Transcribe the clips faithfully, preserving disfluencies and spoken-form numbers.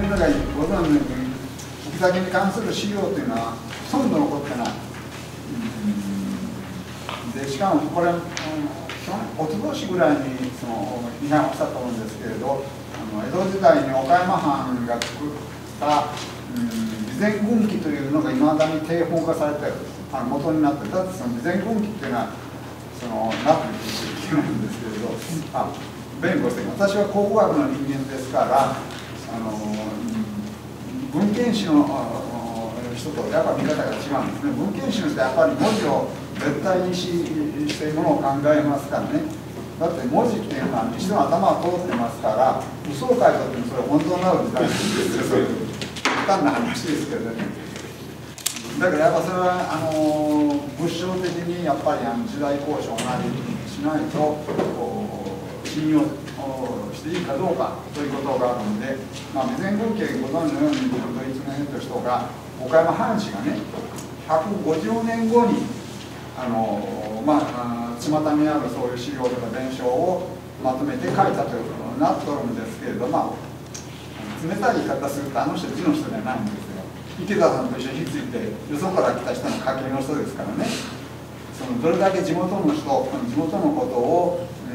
皆がご存知のように、浮き酒に関する資料というのはほとんど残ってない。でしかもこれ、うん、おととしぐらいにその批判をしたと思うんですけれど、あの江戸時代に岡山藩が作った、うん、備前軍記というのがいまだに定本化されている、あの元になっている。だってその備前軍記っていうのはその何と言っていけないんですけれど、あ弁護士で私は考古学の人間ですから、あの文献史の人とやっぱり見方が違うんですね。文献史の人はやっぱり文字を絶対にししているものを考えますからね。だって文字っていうのは人の頭が通ってますから、嘘を書いたってそれ本当になる時代ですよ。そういう簡単な話ですけどね。だからやっぱそれはあの物証的にやっぱりあの時代交渉を同じにしないと信用していいかどうかということがあるので、まあ、備前軍記ご存知のようにドイツのヘッド人が岡山藩士がねひゃくごじゅうねんごにあのまあ巷にあるそういう資料とか伝承をまとめて書いたということになっとるんですけれど、まあ冷たい言い方するとあの人字の人じゃないんですよ。池田さんと一緒にひっついてよそから来た人の家系の人ですからね。そのどれだけ地元の人地元のことを、うん、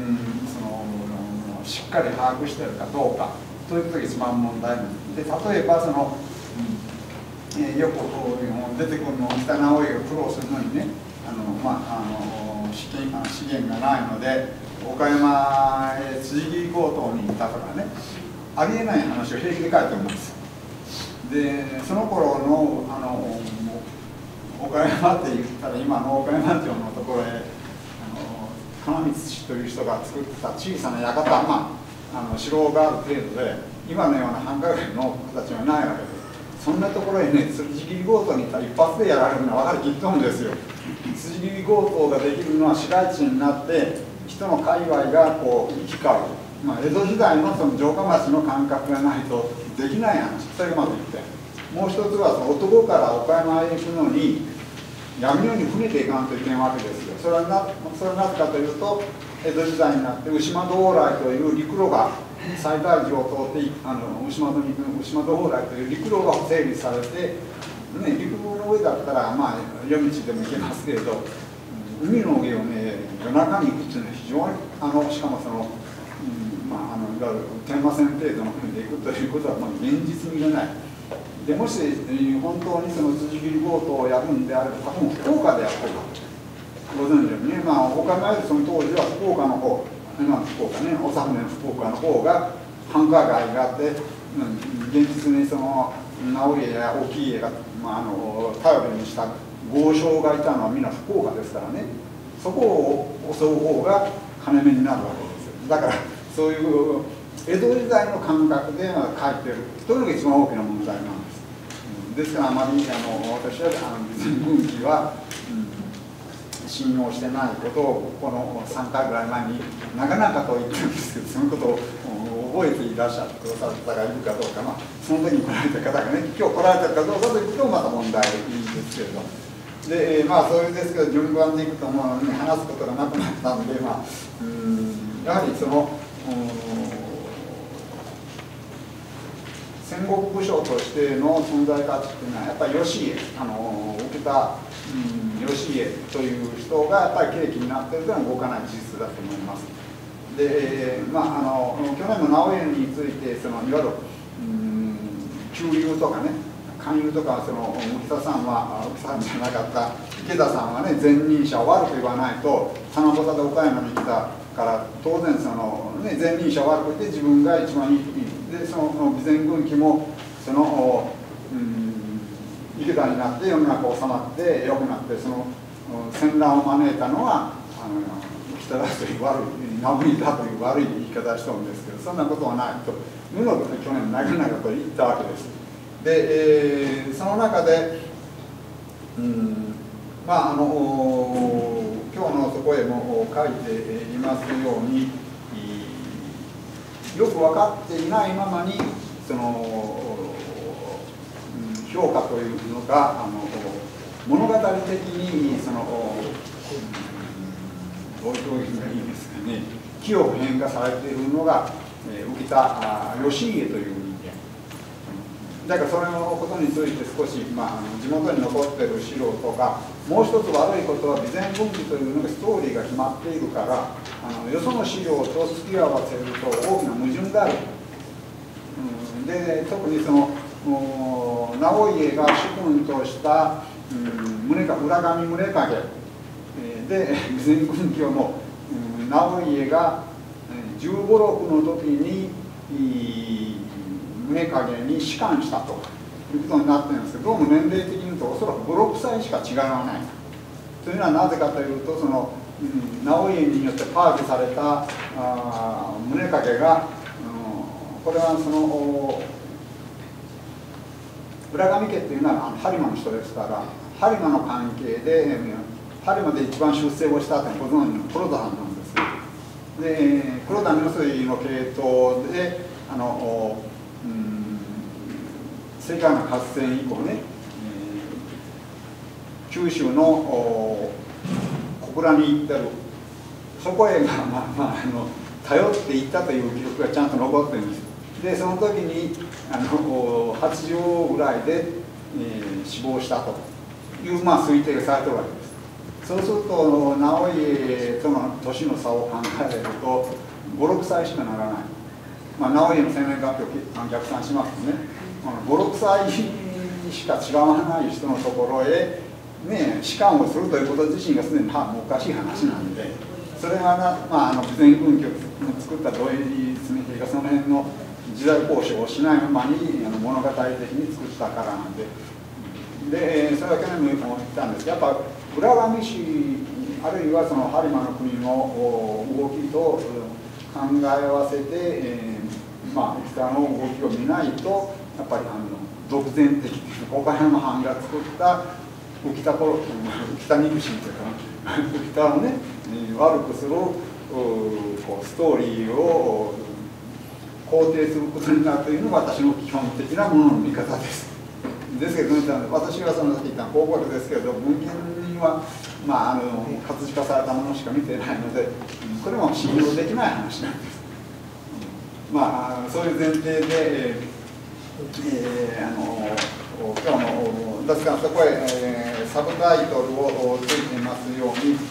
そのしっかり把握しているかどうかということが一番問題で、例えばその、うんえー、よく出てくるの北直江が苦労するのにね、あの、まあ、あの資源、資源がないので岡山へ辻切り強盗に行ったとかね、ありえない話を平気で書いております。でその頃のあの岡山って言ったら今の岡山城のところへあの金光氏という人が作った小さな館、まあ、あの城がある程度で今のような繁華街の形はないわけです。そんなところへね辻切り強盗に行ったら一発でやられるのは分かりきっとんですよ。辻切り強盗ができるのは市街地になって人の界隈がこう行き交う、まあ、江戸時代のその城下町の感覚がないとできない話、それがまずいってん。もう一つはその男から岡山へ行くのに闇のように船で行かないといけないわけですよ。それはなそれはなぜかというと江戸時代になって牛窓往来という陸路が西大寺を通ってあの牛窓に行く牛窓往来という陸路が整備されて、ね、陸路の上だったらまあ夜道でも行けますけれど、海の上をね夜中に行くっていうのは非常にあのしかもその、うん、まああのいわゆる天馬船程度の船で行くということはもう現実味がない。でもし本当にその辻切り強盗をやるんであれば、多分福岡でやってるわけです。ご存知のようにね、まあ、岡山よりその当時は福岡の方、今の福岡ね、長船の福岡の方が繁華街があって、うん、現実にその直家や沖家が、まあ、あの頼りにした豪商がいたのはみんな福岡ですからね、そこを襲う方が金目になるわけですよ。だからそういう江戸時代の感覚で書いてるというのが一番大きな問題なんです。ですからあまりあの私はあの備前軍記は、うん、信用してないことをこのさんかいぐらい前に長々と言ってるんですけど、そのことを覚えていらっしゃってくださった方がいるかどうか、まあ、その時に来られた方がね今日来られたかどうかというとまた問題ですけれど。でまあそういうですけど順番でいくともう、ね、話すことがなくなったので、まあ、うんやはりその戦国武将としての存在価値っていうのはやっぱり義家あの受けた、うん、義家という人がやっぱり契機になっているというのは動かない事実だと思います。でまああの去年の直江についてそのいわゆる、うん、中流とかね勧誘とかその浮田さんは浮田さんじゃなかった池田さんはね前任者を悪く言わないと七夕で岡山に来たから当然その、ね、前任者を悪く言って自分が一番いいでその備前軍記もその、うん、池田になって世の中収まって良くなってその戦乱を招いたのはあの浮田だという悪い名ぶりだという悪い言い方をしたんですけど、そんなことはないというのを去年長々と言ったわけです。で、えー、その中で、うん、まああの今日のそこへも書いていますようによく分かっていないままにその、うん、評価というのがあの物語的にその、うん、どういう表現がいいんですかね、清く変化されているのが、えー、浮田義家という人間だからそれのことについて少し、まあ、あの地元に残ってる資料とか、もう一つ悪いことは備前軍記というのがストーリーが決まっているから、あのよその資料と付き合わせると大きな矛盾がある。うん、で特にその直家が主君とした、うん、宗か浦上宗景で備前軍記をも、うん、直家がじゅうご、ろくの時に宗景に仕官したということになってるんですけど、どうも年齢的に言うとおそらくご、ろくさいしか違わない。というのはなぜかというと、その、うん、直家によってパージされたあ宗景が、うん、これはその浦上家っていうのは播磨の人ですから、播磨の関係で播磨で一番出世をしたってご存知の黒田藩なんです。で黒田名水の系統であの、うん、世界の合戦以降ね、えー、九州の小倉に行ってる、そこへが、まあまあ、あの頼っていったという記録がちゃんと残ってるんです。でその時にあのはちじゅうぐらいで、えー、死亡したという、まあ、推定がされてるわけです。そうすると直家との年の差を考えるとご、ろくさいしかならない、まあ、直家の生年月日を逆算しますとね、ご、ろくさいしか違わない人のところへ、ね、仕官をするということ自身がすでにはもうおかしい話なんで、それがな、まあ、あの備前軍記を作った土井常平がその辺の時代交渉をしないままにあの物語的に作ったからなんで、でそれは去年も言ったんですけど、やっぱ浦上市あるいはその播磨の国の動きと考え合わせて、えー、まあ北の動きを見ないとやっぱりあの独善的岡山藩が作った浮田こ浮田肉親というか浮田をね悪くするこうストーリーを肯定することになるというのが私の基本的なものの見方です。ですけど私はそのさっき言った考古学ですけれど文献には、まあ、あの活字化されたものしか見てないのでこれも信用できない話なんです。まあそういう前提で、えー、あの今日のですからそこへ、えー、サブタイトルをついていますように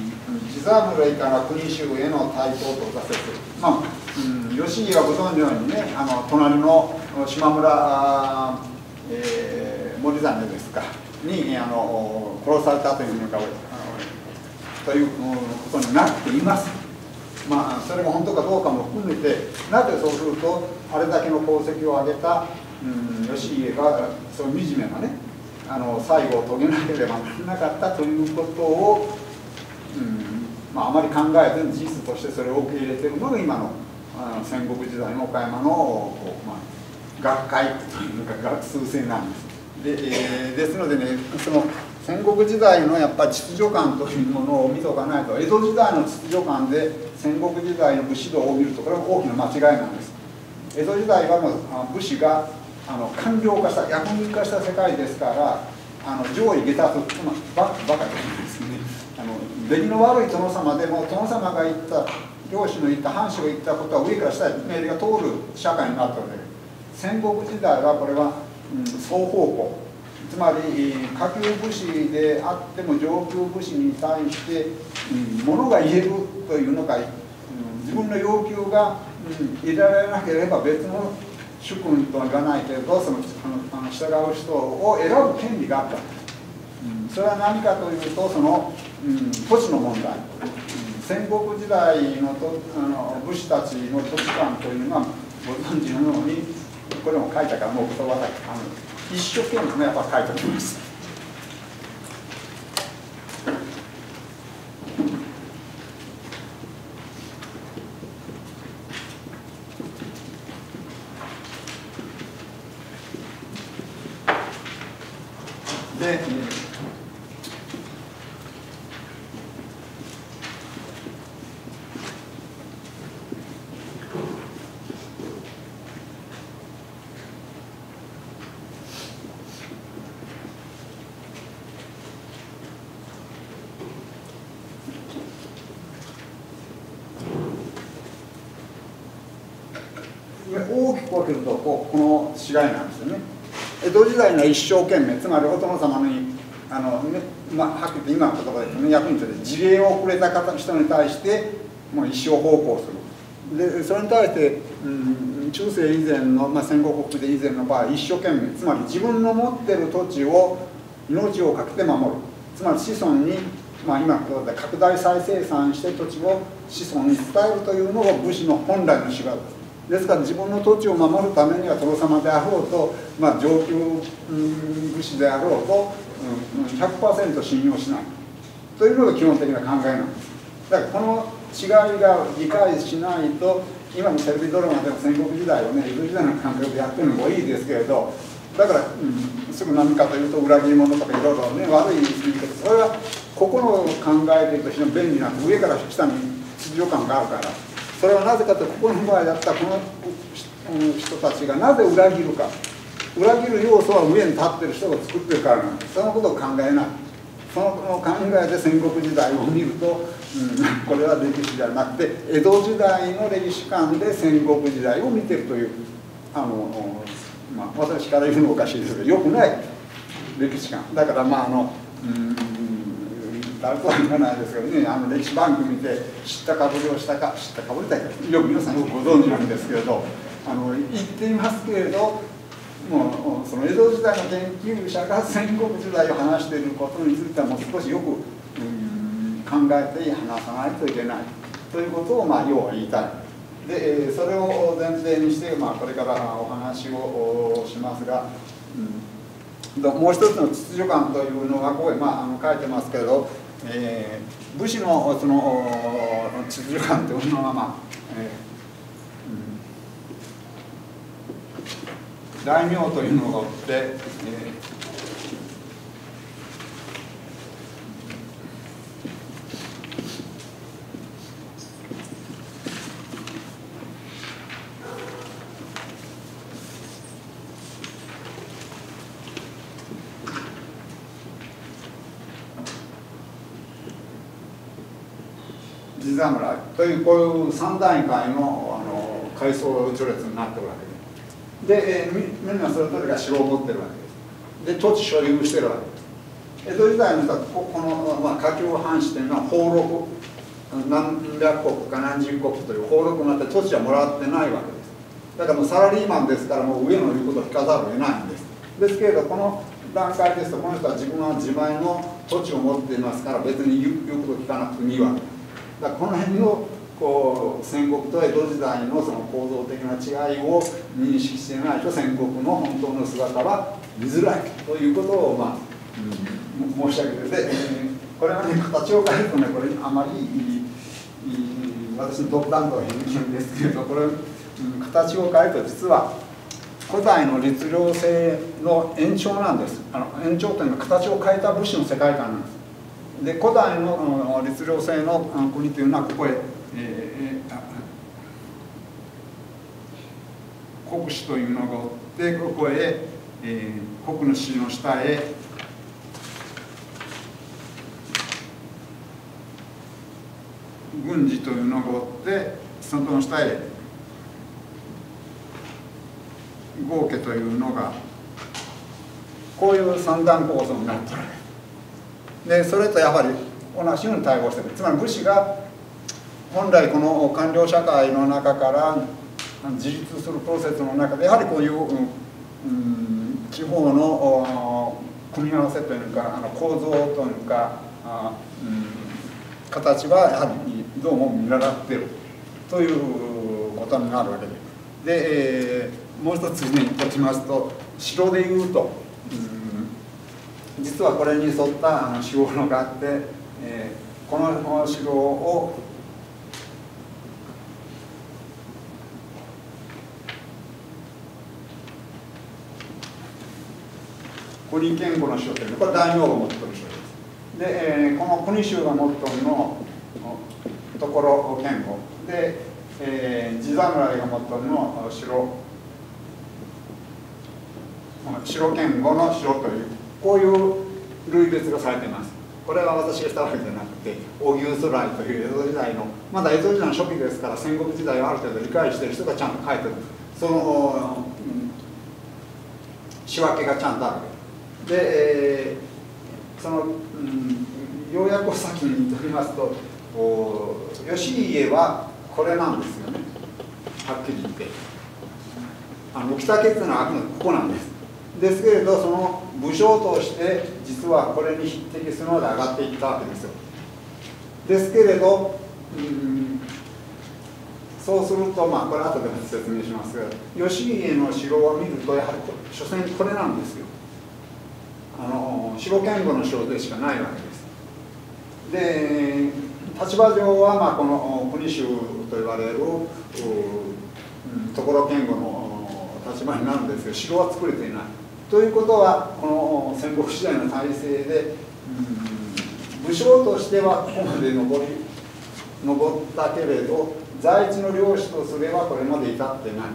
「地侍から国衆への対抗と挫折」まあ、うん、義家はご存じのようにねあの隣の島村えー、森実ですかにあの殺されたというのかということになっています。まあそれが本当かどうかも含めてなぜそうするとあれだけの功績を上げた、うん、義家がそういう惨めなねあの最後を遂げなければならなかったということを、うんまあ、あまり考えずに事実としてそれを受け入れているのが今のあの戦国時代の岡山の、まあ学会というか学数制なんです。で、えー、ですのでねその戦国時代のやっぱり秩序観というものを見とかないと江戸時代の秩序観で戦国時代の武士道を見るとこれは大きな間違いなんです。江戸時代はもう武士があの官僚化した役人化した世界ですからあの上位下達つまりバカバカですねあの出来の悪い殿様でも殿様が言った領主の言った藩主が言ったことは上から下へ命令が通る社会になったので戦国時代はこれは、うん、双方向つまり下級武士であっても上級武士に対して、うん、ものが言えるというのか、うん、自分の要求が、うん、入れられなければ別の主君とは言わないけれどそのあの従う人を選ぶ権利があった、うん、それは何かというとその、うん、土地の問題、うん、戦国時代のとあの武士たちの土地観というのはご存知のようにこれも書いたからもう言葉だけあの一生懸命やっぱ書いておきます。で、大きく分けるとこうこの違いなんですよね。 江戸時代の一生懸命、つまりお殿様にあの、ねまあ、はっきり言って今の言葉で言うとね、役に立てて辞令をくれた方人に対してもう一生奉公する。でそれに対して、うん、中世以前の、まあ、戦国国で以前の場合一生懸命、つまり自分の持ってる土地を命を懸けて守る、つまり子孫に、まあ、今のことで拡大再生産して土地を子孫に伝えるというのが武士の本来の仕事です。ですから自分の土地を守るためには殿様であろうと、まあ、上級、うん、武士であろうと、うん、ひゃくパーセント 信用しないというのが基本的な考えなんです。だからこの違いが理解しないと、今のテレビドラマでも戦国時代をね、江戸時代の感覚でやってるのもいいですけれど、だから、うん、すぐ何かというと裏切り者とかいろいろね、悪い言い方、それはここの考えていると非常に便利な、上から下に秩序感があるから、それはなぜかというと、ここの場合だったらこの人たちがなぜ裏切るか、裏切る要素は上に立ってる人が作ってるからなんです。そのことを考えない。その考えで戦国時代を見ると、うん、これは歴史じゃなくて江戸時代の歴史観で戦国時代を見てるという、あの、まあ、私から言うのおかしいですけど、よくない歴史観だから、まああの、うん、誰とは言わないですけどね、あの歴史番組見て知ったかぶりをしたか、知ったかぶりたいか、よく皆さんよくご存知なんですけれど、あの言っていますけれど、もうその江戸時代の研究者が戦国時代を話していることについてはもう少しよく、うん、考えて話さないといけないということを、まあ、要は言いたい。でそれを前提にして、まあ、これからお話をしますが、うん、もう一つの秩序観というのがここへ、まあ、あの書いてますけど、えー、武士のその秩序観というのは、まあえー、大名というのがおって、えー地侍というこういう三段階の、あの階層序列になってるわけで、で、えー、みんなそれぞれが城を持ってるわけです。で土地所有してるわけです。江戸時代の人はここの、まあ、下級藩士というのは俸禄何百石か何十石という俸禄になって土地はもらってないわけです。だからもうサラリーマンですから、もう上の言うことを聞かざるを得ないんです。ですけれどこの段階ですと、この人は自分は自前の土地を持っていますから、別に言うことを聞かなくてもいいわけです。だからこの辺のこう戦国と江戸時代のその構造的な違いを認識していないと、戦国の本当の姿は見づらいということを、まあうん、申し上げてて、えー、これはね、形を変えるとね、これあまりいい私の独断と偏見ですけれど、これ、うん、形を変えると実は古代の律令制の延長なんです。あの延長というのは形を変えた武士の世界観なんです。で古代の律令制の国というのはここへ、えー、国司というのがおって、ここへ、えー、国主の下へ軍事というのがおって、その下へ豪家というのが、こういう三段構造になっている。でそれとやはり同じように対応している。つまり武士が本来この官僚社会の中から自立するプロセスの中で、やはりこういう、うん、地方の組み合わせというか、あの構造というか、あ、うん、形はやはりどうも見習っているということになるわけで、で、えー、もう一つにとしますと、城でいうと、うん、実はこれに沿ったあの城があって、えー、この城を国堅固の城というのは、これ大名が持っている城です。で、えー、この国衆が持っているのところ堅固で、えー、地侍が持っているの城城堅固の城という、こういう類別がされています。これは私がしたわけじゃなくて、荻生徂徠という江戸時代の、まだ江戸時代の初期ですから、戦国時代をある程度理解している人がちゃんと書いてる。その、うん、 仕分けがちゃんとあるわけで、えー、その、うん、要約を先に取りますと、義家はこれなんですよね、はっきり言って。あの北家というのはあくまでここなんです。ですけれど、その武将として実はこれに匹敵するので上がっていったわけですよ。ですけれど、うん、そうすると、まあこれ後で説明しますが、義家の城を見るとやはり所詮これなんですよ。あの城堅固の城でしかないわけです。で、立場上はまあこの国衆と言われるところ堅固の立場になるんですけど、城は作れていない。ということは、この戦国時代の体制で、うん、武将としてはここまで上り上ったけれど、在地の領主とすればこれまで至ってない。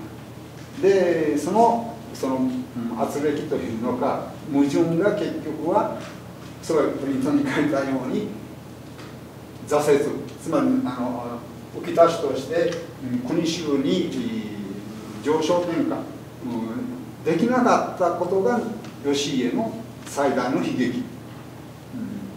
で、そのその、うん、圧力というのか、矛盾が結局は、それプリントに書いたように、挫折、つまりあの浮田氏として、うん、国衆に上昇転換、うんできなかったことが義家の最大の悲劇、うん、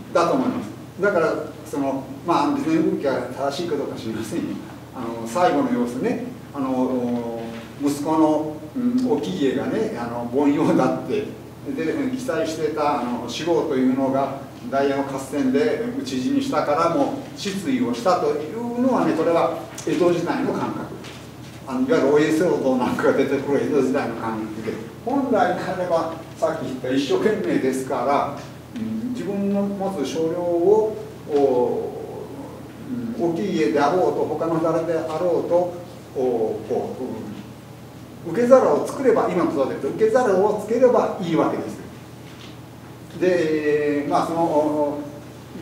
だと思います。だからそのまあ備前軍記は正しいかどうか知りませんよ。あの最後の様子ね、あの息子の、うん、沖家がね、あの凡庸だってで期待してたあの四郎というのがダイヤの合戦で討ち死にしたからもう失意をしたというのはね、これは江戸時代の感覚。あのいわゆるお家騒動なんかが出てくる江戸時代の感覚で、本来であればさっき言った一生懸命ですから、うん、自分の持つ所領を大きい家であろうと他の誰であろうとこう、うん、受け皿を作れば、今のことで言うと受け皿をつければいいわけです。で、まあその、うん、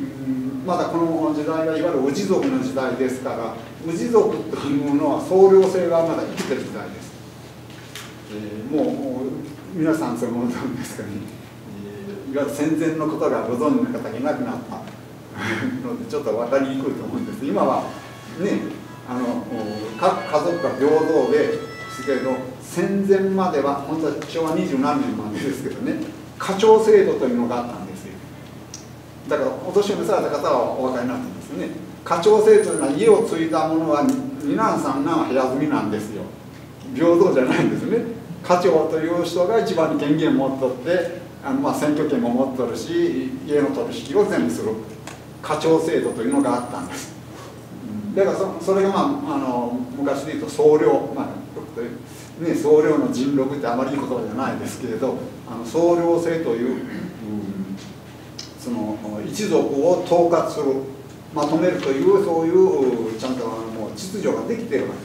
まだこの時代はいわゆる氏族の時代ですから、氏族というのは総領制がまだ生きてる時代です。えー、もう、もう皆さんそのものなんですかね、えー、いわゆる戦前のことがご存知の方がいなくなったのでちょっと分かりにくいと思うんです。今はね、あの各家族が平等ですけれど、戦前までは本当はしょうわにじゅうなんねんまでですけどね、家長制度というのがあったんですよ。だからお年を召された方はお分かりになってますよね。家長制というのは家を継いだ者は二男三男は部屋住みなんですよ。平等じゃないんですね。家長という人が一番に権限を持っとって、あのまあ選挙権も持っとるし、家の取引を全部する家長制度というのがあったんです。だから そ, それが、まあ、あの昔で言うと総領、まあね、総領の尽力ってあまりいい言葉じゃないですけれど、あの総領制という、うん、その一族を統括する、まとめるというそういうちゃんともう秩序ができているわけです。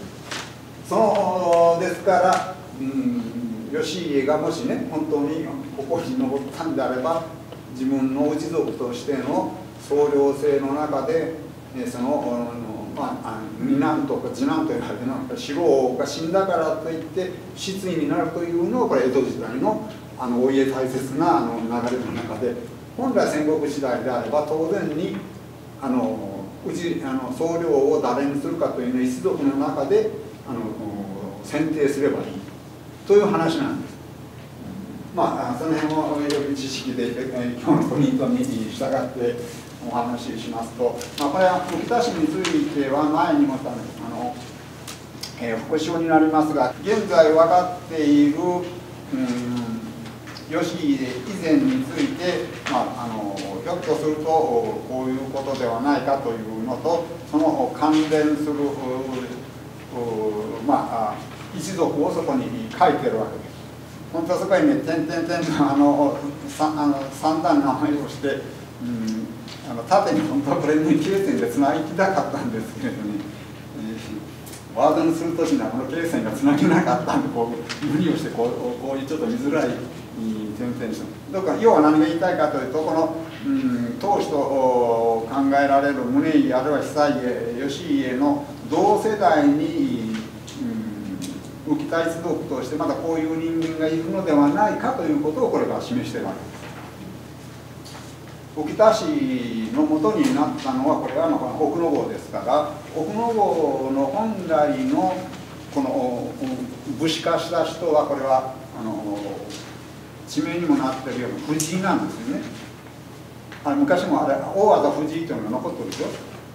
そのですから、うん、義家がもしね本当にここに登ったんであれば、自分の一族としての総領制の中で、その、まあ、二男とか次男と言われるのは四郎が死んだからといって失意になるというのは、これ江戸時代のあのお家大切なあの流れの中で、本来戦国時代であれば当然にあのうちあの総領を誰にするかというのは一族の中であの選定すればいいという話なんです。まあその辺をよく知識で今日のポイントに従ってお話ししますと、まあ、これは浮田市については前にもあの、えー、復唱になりますが、現在分かっている、うん、義家以前について、まあ、あのひょっとするとこういうことではないかというのと、その関連する、まあ、一族をそこに書いてるわけです。本当はそこにね、点々点々あの三段の名前をして、うん、あの縦に本当はこれに罫線でつなぎたかったんですけれどね、えー、ワードにするときにはこの罫線がつなげなかったんで、こう無理をしてこうこういうちょっと見づらい点々した。だから要は何が言いたいかというと、この、うん、当主と考えられる宗家あるいは久家義家の同世代に、うん、浮田一族としてまだこういう人間がいるのではないかということをこれが示しているわけです。浮田市の元になったのは、これは奥の郷ですから、奥の郷の本来のこの武士化した人は、これはあの地名にもなってるような藤井なんですよね。あれ昔もあれ大和藤井というのが残ってるでしょ、うん、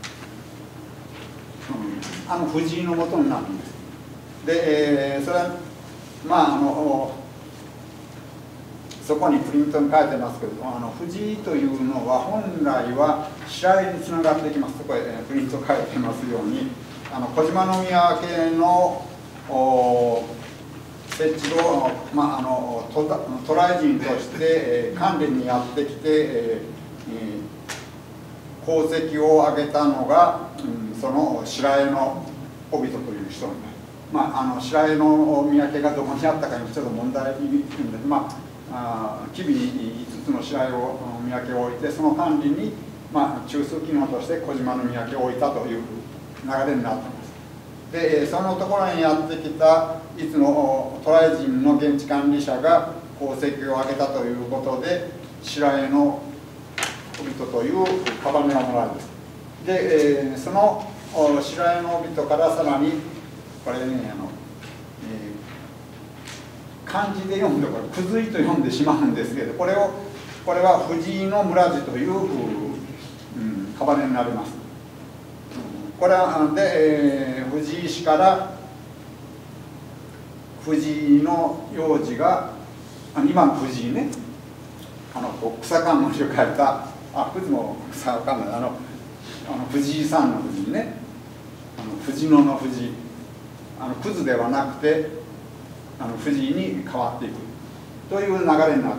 あの藤井の元になるんです。で、えー、それはまああのそこにプリントに書いてますけど、あの藤井というのは本来は白井につながってきます。そこへプリント書いてますように、あの小島宮家の設置を、まあ、あの渡来人として、えー、管理にやってきて、えー、功績を挙げたのが、うん、その白江の小人という人になる。まあ、あの白江の宮家がどこにあったかにちょっと問題いるんで、まあ、吉備にいつつの白江を宮家を置いて、その管理に、まあ、中枢機能として小島の宮家を置いたという流れになっています。でそのところにやってきたいつの渡来人の現地管理者が功績を挙げたということで、白江の小人というカバネをもらうんです。で、えー、その白江の小人からさらにこれね、あの、えー、漢字で読むとこれ「くずい」と読んでしまうんですけど、これをこれは藤井の村地という、うん、カバネになります。これはで、えー、藤井氏から藤井の幼児が、あ今の藤井ね、あの草冠を書いた、あ藤も草冠あのあの藤井さんの藤井ね、あの藤野の藤井、あのクズではなくてあの藤井に変わっていくという流れになってます。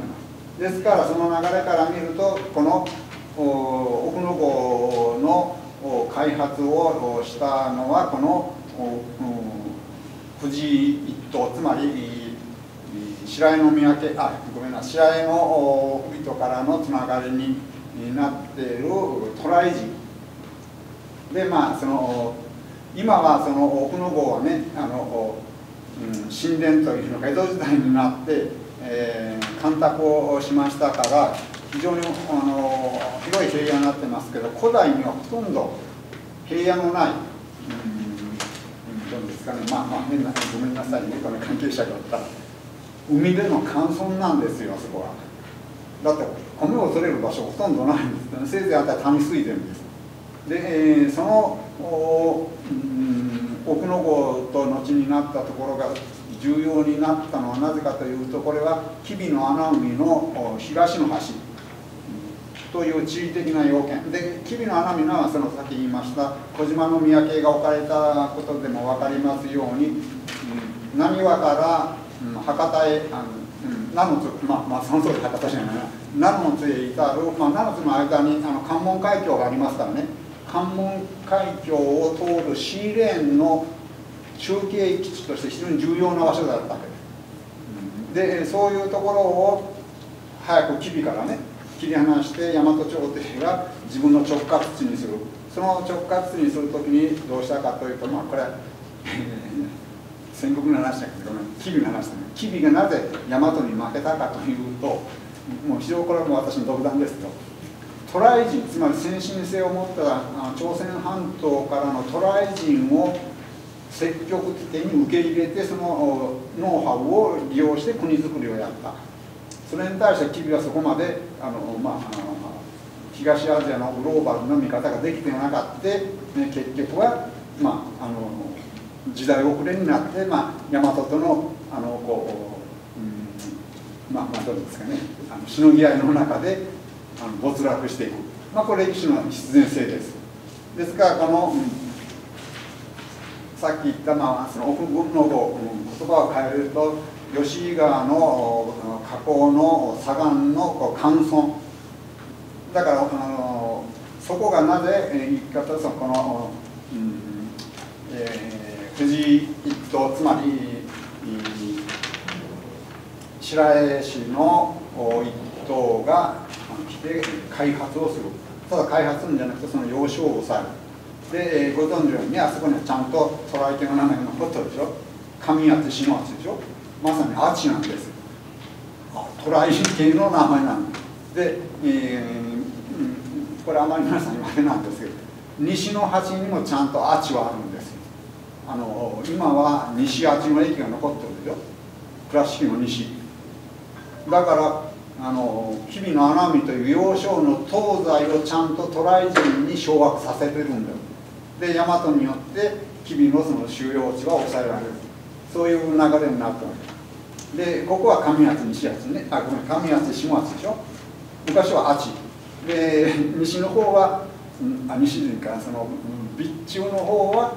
ですからその流れから見ると、この奥野郷の開発をしたのはこの藤井一党、つまり白江宮家、あごめんな白江の小人からのつながりになっている渡来人で、まあその今はその奥野郷はね、あの、うん、神殿というのが江戸時代になって、えー、干拓をしましたから非常にあの広い平野になってますけど、古代にはほとんど平野のない、うん、どうですかね、まあまあごめんなさいね、この関係者がおったら海での乾村なんですよ、あそこは。だって米を取れる場所ほとんどないんですね。せいぜいあったら谷水田です。で、えー、そのお、うん、奥野郷と後になったところが重要になったのはなぜかというと、これは吉備の穴海の東の端という地理的な要件で、吉備の穴海はその先言いました小島の宮家が置かれたことでも分かりますように、うん、浪速から、うん、博多へあの、うん、名の津、まあ、まあその通り博多じゃないな、名の津へ至る、まあ、名の津の間にあの関門海峡がありますからね、関門海峡を通るシーレーンの中継基地として非常に重要な場所だったわけです。でそういうところを早く吉備からね切り離して大和朝廷が自分の直轄地にする。その直轄地にするときにどうしたかというと、まあこれ戦国の話だけど吉備の話だね。吉備がなぜ大和に負けたかというと、もう非常にこれはもう私の独断ですけど、渡来人、つまり先進性を持った朝鮮半島からの渡来人を積極的に受け入れて、そのノウハウを利用して国づくりをやった。それに対して吉備はそこまであの、まあ、東アジアのグローバルな見方ができてなかった、ね、結局は、まあ、あの時代遅れになって、まあ、大和とのあのこう、うん、まあ、まあどうですかね、あのしのぎ合いの中であの没落していく、まあ、これ歴史の必然性です。ですからこの、うん、さっき言った、まあ、その奥文の語、うん、言葉を変えると吉井川の河口の左岸の乾村だから、あのそこがなぜ言い方そのこの、うんえー、藤井一党、つまり白江市の一党が来て開発をする。ただ開発するんじゃなくてその要衝を抑える。でご存知のようにあそこにはちゃんと渡来家の名前が残ってるでしょ。上厚篠厚でしょ。まさにアチなんです。渡来系の名前なんです。で、えー、これあまり皆さんにあれなんですけど、西の端にもちゃんとアチはあるんです。あの今は西アチの駅が残ってるでしょ。倉敷の西。 だからあの吉備の穴海という要衝の東西をちゃんと渡来人に掌握させてるんだよ。で大和によって吉備のその収容地は抑えられる、そういう流れになったわけで、ここは上厚西厚ね、あごめん上厚下厚でしょ。昔は厚で、西の方は、うん、あ西かその備中の方は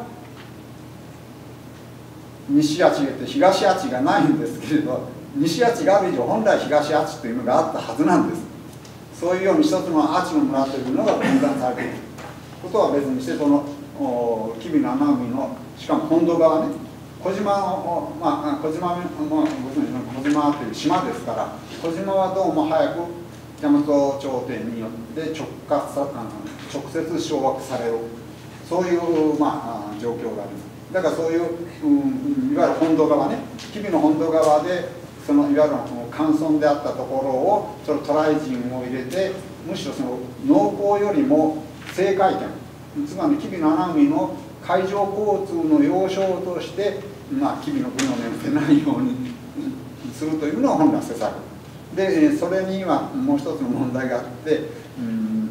西厚って東厚がないんですけれど、西厚がある以上本来東厚というのがあったはずなんです。そういうように一つの厚の村というのが分断されていることは別にして、その吉備の穴海のしかも本土側ね、小島の、まあ、小島も小島という島ですから、小島はどうも早く大和朝廷によって直轄さ直接掌握される、そういう、まあ、状況があります。だからそういう、うん、いわゆる本土側ね、吉備の本土側でそのいわゆる関村であったところをその渡来人を入れて、むしろその農耕よりも制海権、つまり吉備の穴海の海上交通の要衝として、まあ、吉備の国を眠ってないようにするというのが本来施策で、それにはもう一つの問題があって、うん、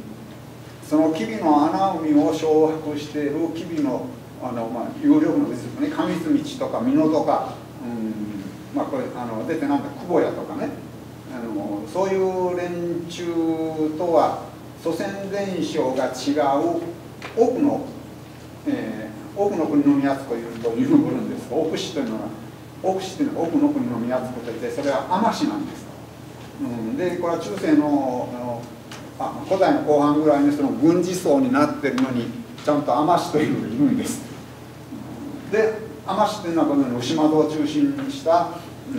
その吉備の穴海を掌握している吉備のあの、まあ、有力なですね、上津道とか美濃とか、うんまあ、これあの出てなんか久保屋とかね、あのそういう連中とは祖先伝承が違う奥の、えー、奥の国の宮津というというのがあるんですが、奥市というのは奥市というのは奥の国の宮津といって、それは海士なんです。うん、でこれは中世のあのあ古代の後半ぐらいの人の軍事層になってるのにちゃんと海士というのがいるんです。で海士というのはこのように牛窓を中心にした、うん、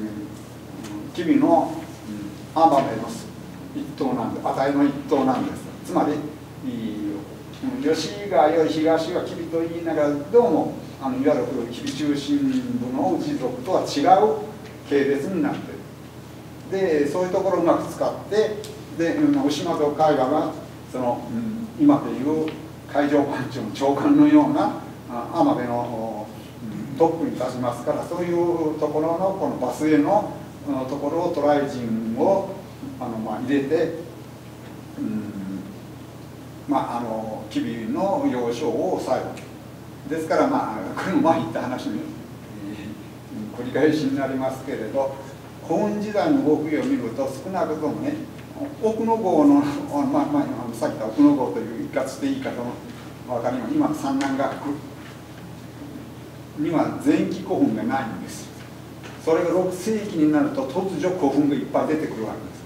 吉備の、うん、アバメの一党なんで、値の一党なんです。つまり吉川より東は吉備と言いながら、どうもあのいわゆる吉備中心部の氏族とは違う系列になっている。でそういうところをうまく使って、で牛窓海岸がその、うん、今でいう海上保安庁の長官のような海女の、うん、トップに立ちますから、そういうところのこのバスへのところを渡来人をあの、まあ、入れて、うん、まああの吉備の要衝を抑えるわけですから、まあこれも前言った話の、えー、繰り返しになりますけれど、古墳時代の動きを見ると少なくともね、奥の郷の、まあまあ、さっき言った奥の郷という一括して言い方の分かります。今の三南学には前期古墳がないんです。それがろくせいきになると突如古墳がいっぱい出てくるわけです。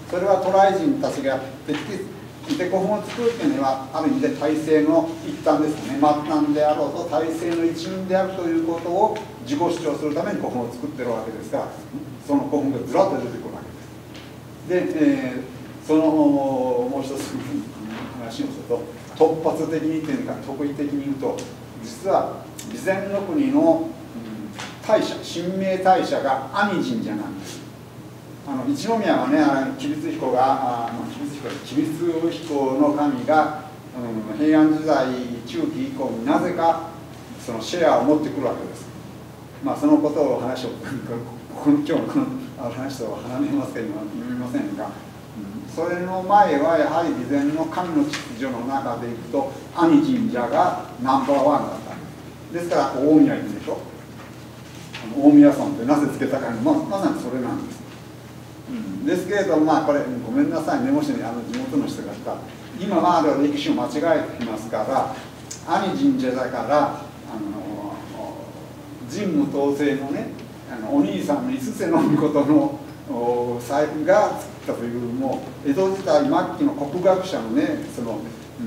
それは渡来人たちがやってきて、で古墳を作るというのはある意味で体制の一端ですね。末端であろうと体制の一員であるということを自己主張するために古墳を作ってるわけですから、その古墳がずらっと出てくるわけです。で、えー、そのもう一つ話をすると、突発的にというか特異的に言うと、実は備前の国の大社、神明大社が兄神社なんです。あの一宮はね、吉備津彦が、あ吉備津彦の神が、うん、平安時代中期以降になぜかそのシェアを持ってくるわけです。まあそのことを話を今日のこの話とは離れますけど言いませんが、うん、それの前はやはり備前の神の秩序の中でいくと兄神社がナンバーワンだったんです。ですから大宮いるでしょ。大宮村ってなぜつけたかに、まあ、まさにそれなんです。うん、ですけれども、まあこれごめんなさいね、もしあの地元の人が言ったら今までは歴史を間違えていますから、兄神社だからあの神武統制のね、あのお兄さんの五瀬の御事の財布が作ったという、もう江戸時代末期の国学者のね、その、うん、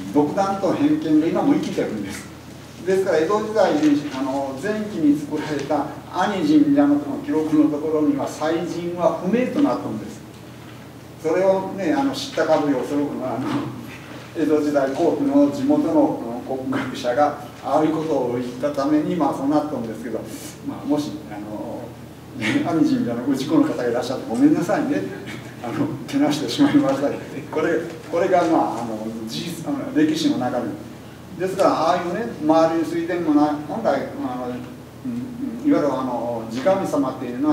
独断と偏見が今も生きてるんです。ですから江戸時代にあの前期に作られた兄神社の記録のところには祭神は不明となったんです。それをね、あの知ったかぶりをするのはあの江戸時代後期の地元の国学者がああいうことを言ったためにまあそうなったんですけど、まあ、もしあの兄神社の氏子の方がいらっしゃってごめんなさいね、あのけなしてしまいました。これこれがまああの事実あの歴史の中にですから、ああいうね周りに水田もない本来あの、うん、いわゆるあの地神様っていうのは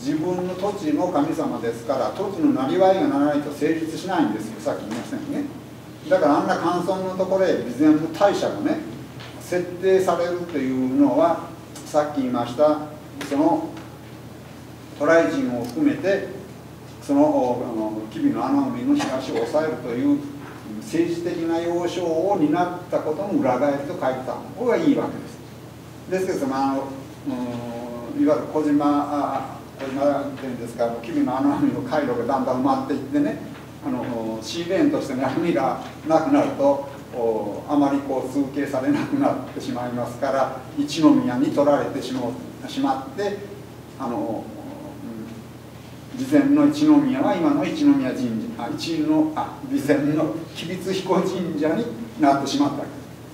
自分の土地の神様ですから、土地のなりわいがならないと成立しないんですよ、さっき言いましたよね。だからあんな寒村のところへ備前の大社がね設定されるというのは、さっき言いましたその渡来人を含めてその吉備の穴海の東を抑えるという政治的な要衝を担ったことの裏返りと書いてた方がいいわけです。ですけど、まあ、あのいわゆる小島小島っていうんですか、吉備の穴海の回路がだんだん埋まっていってね、あのシーレーンとしての網がなくなるとあまりこう通形されなくなってしまいますから、一宮に取られてしましまってあの備前の一宮は今の一宮神社、あ一のあ備前の吉備津彦神社になってしまったわけです。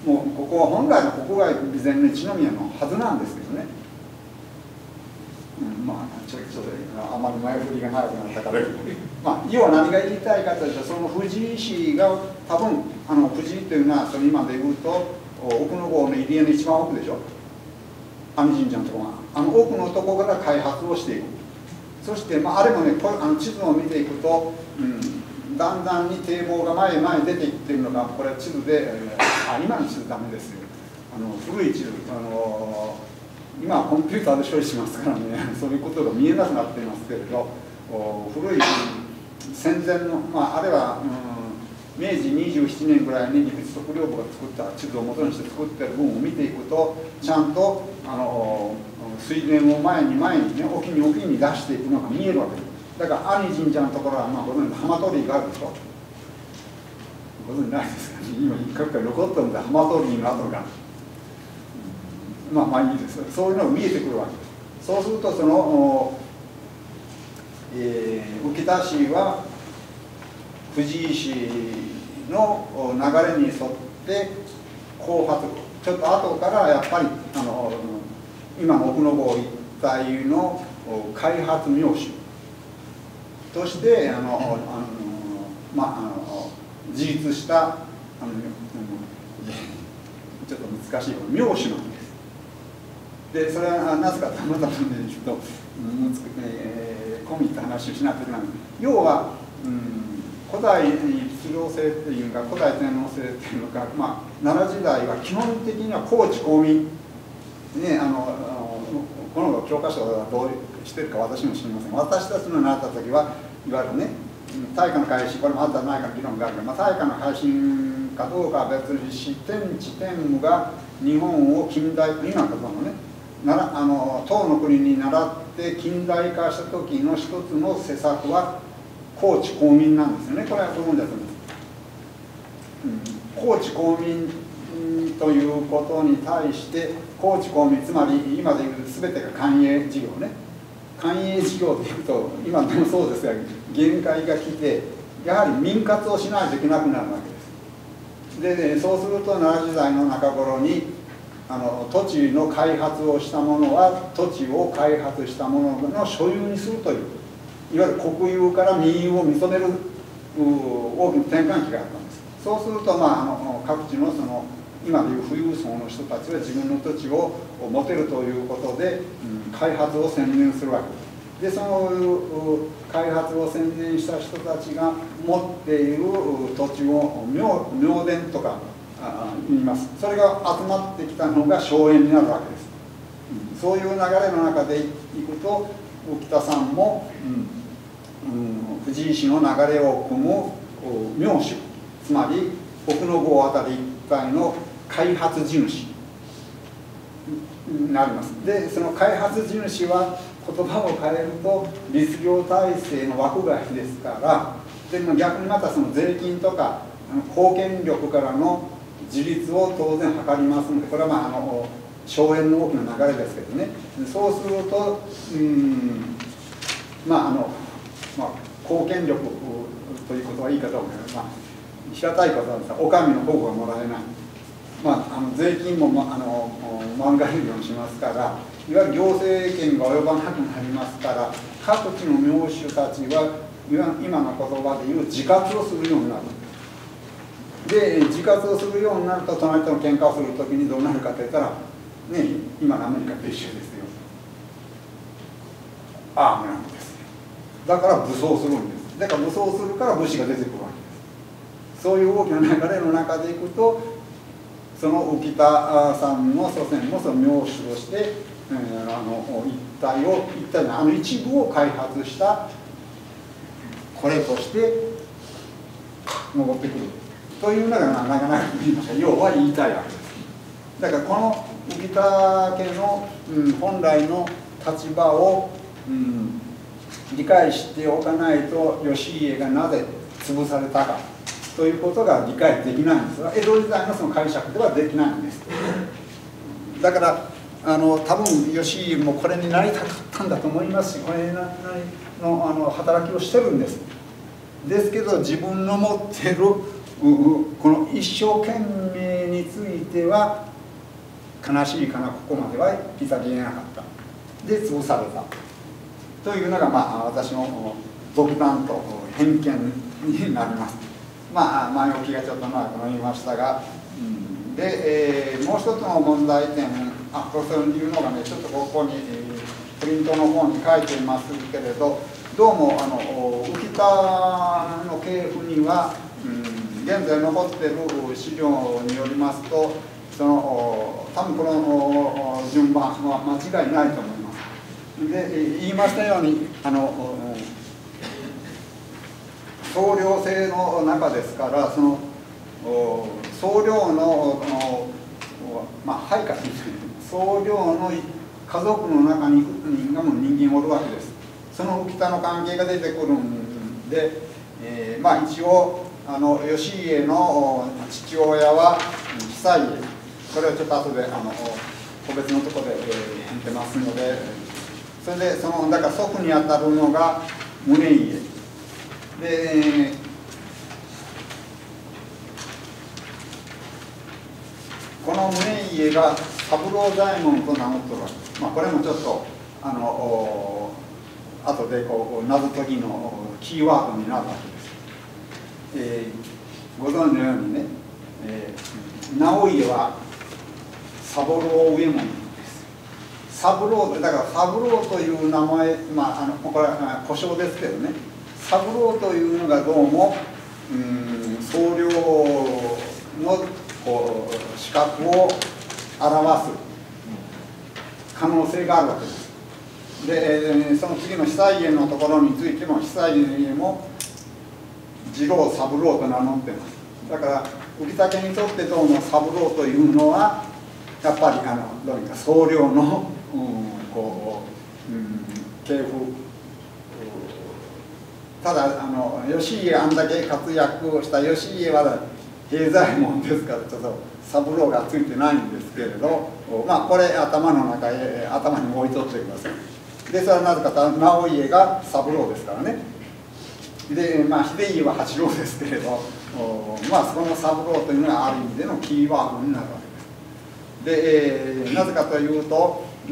もうここは本来のここが備前の一宮のはずなんですけどね、うん、まあちょっとあまり前振りが長くなったからまあ要は何が言いたいかというと、その藤井氏が多分あの藤井というのはその今で言うと奥の郷の入り江の一番奥でしょ、網神社のところがあの奥のところから開発をしていく。そして、まあ、あれもね、これあの地図を見ていくと、うん、だんだんに堤防が前へ前へ出ていってるのが、これ地図で、えー、あ今の地図ダメですよ、あの古い地図、あのー、今はコンピューターで処理しますからねそういうことが見えなくなっていますけれど、古い戦前の、まあ、あれは、うん、明治にじゅうななねんぐらいに陸地測量部が作った地図を元にして作ってる文を見ていくと、ちゃんとあのー水田を前に前にね、沖に沖に出していくのが見えるわけです。だから兄神社のところは、まあ、ご存知浜鳥居があるでしょ。ご存知ないですかね。今一回か残ってるんで浜鳥居の跡が、うん、まあまあいいです。そういうのが見えてくるわけです。そうするとその、えー、浮田市は藤井市の流れに沿って後発、ちょっと後からやっぱりあの今の奥の郷一帯の開発名手としてあのあの、まあ、あの自立したあのちょっと難しい名手なんです。でそれはなぜかたまたまねちょっと、えー、込み入った話をしなくてなる。要は、うん、古代律令制っていうか古代天皇制っていうのか、まあ、奈良時代は基本的には公地公民ね、あのこの教科書がどうしてるか私も知りません。私たちの習った時はいわゆるね大化の改新、これもあったないかの議論があるけど、まあ、大化の改新かどうかは別にし、天智天武が日本を近代今のこともねならあの唐の国に倣って近代化した時の一つの施策は公地公民なんですよね。これはご存知だと思います。うん、公地公民ということに対して公地公民、つまり今でいう全てが官営事業ね、官営事業でいうと今でもそうですが限界が来てやはり民活をしないといけなくなるわけです。で、ね、そうすると奈良時代の中頃にあの土地の開発をしたものは土地を開発したものの所有にするといういわゆる国有から民有を認める大きな転換期があったんです。そうすると、まあ、あの各地のその今でいう富裕層の人たちは自分の土地を持てるということで、うん、開発を宣伝するわけです。で、その開発を宣伝した人たちが持っている土地を明明田とか言います。それが集まってきたのが荘園になるわけです。うん、そういう流れの中でいくと北さんも、うんうん、藤井氏の流れを組む名手、つまり奥の郷あたり一帯の開発地主になります。で、その開発地主は言葉を変えると律令体制の枠外ですから、でも逆にまたその税金とか公権力からの自立を当然図りますので、これはまああの荘園の大きな流れですけどね。そうすると、うん、まああの、まあ、公権力ということはいいかと思います。まあ、平たいことはお上の保護がもらえない。まあ、あの税金も、ま、あの免れるようにしますから、いわゆる行政権が及ばなくなりますから、各地の名手たちは今の言葉でいう自活をするようになる。で、自活をするようになると隣との喧嘩をするときにどうなるかといったら、ね、今のアメリカと一緒ですよ。 アームなんです。だから武装するんです。だから武装するから武士が出てくるわけです。そういう大きな流れの中でいくと、その浮田さんの祖先もその名手として、えー、あの一体を一体のあの一部を開発したこれとして登ってくるというのがなかなか言いました要は言いたいわけです。だからこの浮田家の、うん、本来の立場を、うん、理解しておかないと義家がなぜ潰されたかということが理解できないんですが、江戸時代のその解釈ではできないんです。だからあの多分義家もこれになりたかったんだと思いますし、これなりのあの働きをしてるんです。ですけど自分の持ってるこの一生懸命については悲しいかな、ここまでは至りえなかった。で潰されたというのが、まあ、私の独断と偏見になります。まあ前置きがちょっと長くなりましたが、うん、で、えー、もう一つの問題点、あこれいうのがねちょっとここに、えー、プリントの方に書いていますけれど、どうもあの浮田の系譜には、うん、現在残っている資料によりますと、その多分この順番は間違いないと思います。で言いましたようにあの総領制の中ですから、その総領のまあ配下という総領の家族の中に幾人がも人間おるわけです。その浮田の関係が出てくるんで、えー、まあ一応あの義家の父親は久家、これはちょっと後であの個別のところで、えー、出ますので、それでそのだから祖父にあたるのが宗家で、この宗家が三郎左衛門と名乗っておるわけです。まあこれもちょっとあの後でこう謎解きのキーワードになるわけです。えー、ご存知のようにね、えー、直家は三郎右衛門です。三郎だから三郎という名前、まああのこれは故障ですけどね、三郎というのがどうもうん総領のこう資格を表す可能性があるわけです。でその次の久家のところについても久家も次郎三郎と名乗ってます。だから浮田家にとってどうも三郎というのはやっぱりあのどういうか総領の、うん、こう、うん、系譜、ただあの義家あんだけ活躍をした義家は平左衛門ですからちょっと三郎がついてないんですけれど、まあこれ頭の中へ頭に置いとってください。でそれはなぜかと直家が三郎ですからね。でまあ秀家は八郎ですけれど、まあその三郎というのがある意味でのキーワードになるわけです。で、えー、なぜかというと、うん、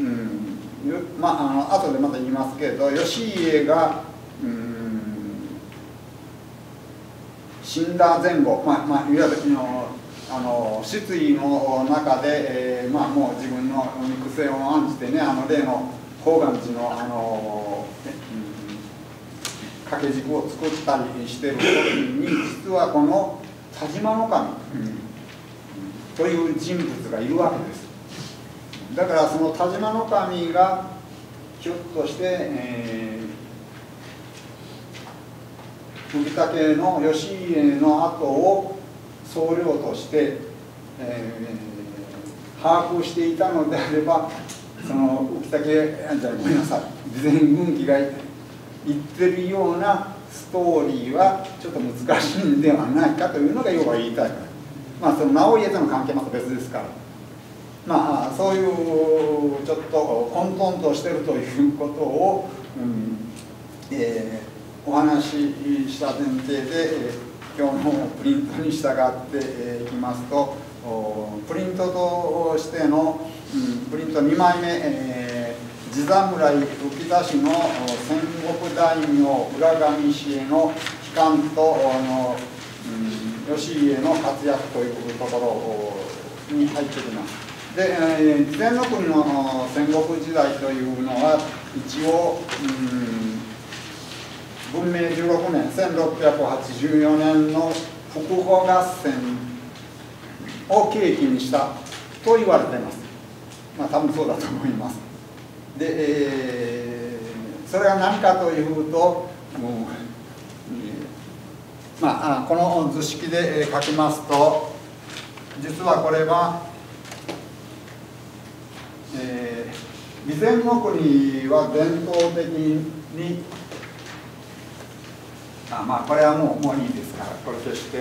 まああの後でまた言いますけれど、義家が、うん、死んだ前後、まあまあ、いわゆるのあの失意の中で、えー、まあもう自分の肉声を案じてね、あの例の宝願寺のあの、うん、掛け軸を作ったりしてる時に、実はこの田島守、うん、という人物がいるわけです。だからその田島守がひょっとして、えー、浮田家の義家の後を総領として、えー、把握していたのであれば、その浮田家じゃごめんなさい備前軍記が言ってるようなストーリーはちょっと難しいんではないかというのが要は言いたいから、まあその直家との関係はまた別ですから、まあそういうちょっと混沌としてるということを、うんえー、お話しした前提で、えー今日のプリントに従っていきますと、プリントとしての、うん、プリントにまいめ、えー、地侍浮田氏の戦国大名浦上氏への帰還との、うん、義家の活躍というところに入ってきます。で、えー、前の国の戦国時代というのは、 一応、うん、文明じゅうろくねんせんろっぴゃくはちじゅうよねんの復興合戦を契機にしたと言われています。まあ多分そうだと思います。で、えー、それが何かというと、もうまあ、この図式で書きますと、実はこれは、えー、備前国は伝統的に、あまあこれはもうもういいですから、これ消して。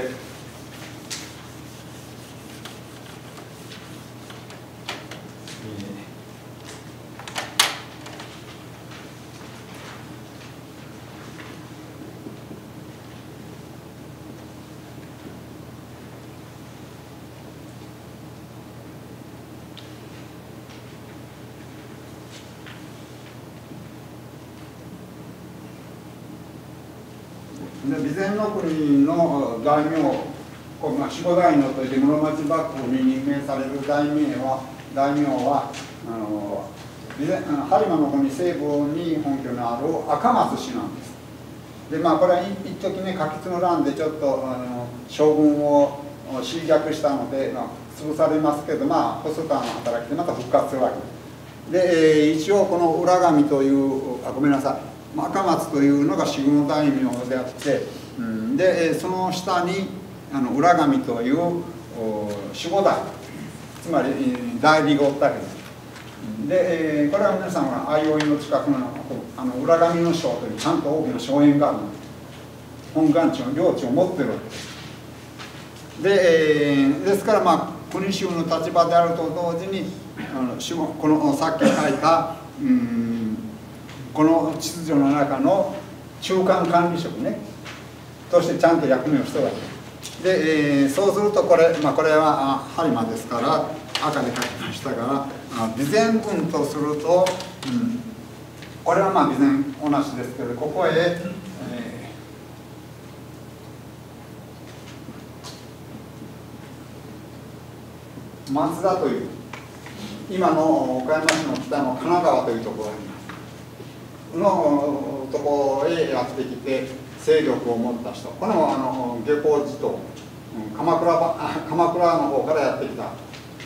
で備前国の大名、まあ、守護大名といって室町幕府に任命される大名は大名はあの備前播磨の国西部に本拠のある赤松氏なんです。でまあこれは一時ね柿津の乱でちょっとあの将軍を侵略したので、まあ、潰されますけど、まあ細川の働きでまた復活するわけです。で、えー、一応この浦上というあごめんなさい赤松というのが守護大名であって、うん、でその下にあの浦上という守護代つまり代理がおったわけです。で、えー、これは皆さんは相生の近くのあの浦上の省というちゃんと大きな荘園があるので本願地の領地を持ってるわけです。で、えー、ですからまあ国衆の立場であると同時にあのこのさっき書いた、うんこの秩序の中の中間管理職ねとしてちゃんと役目をしておるわけで、えー、そうするとこれ、まあ、これは播磨ですから赤で書きましたが備前軍とすると、うん、これはまあ備前同じですけどここへ、えー、松田という今の岡山市の北の神奈川というところがあります。のところへやってきて勢力を持った人、これもあの下校寺と鎌倉鎌倉の方からやってきた、うん、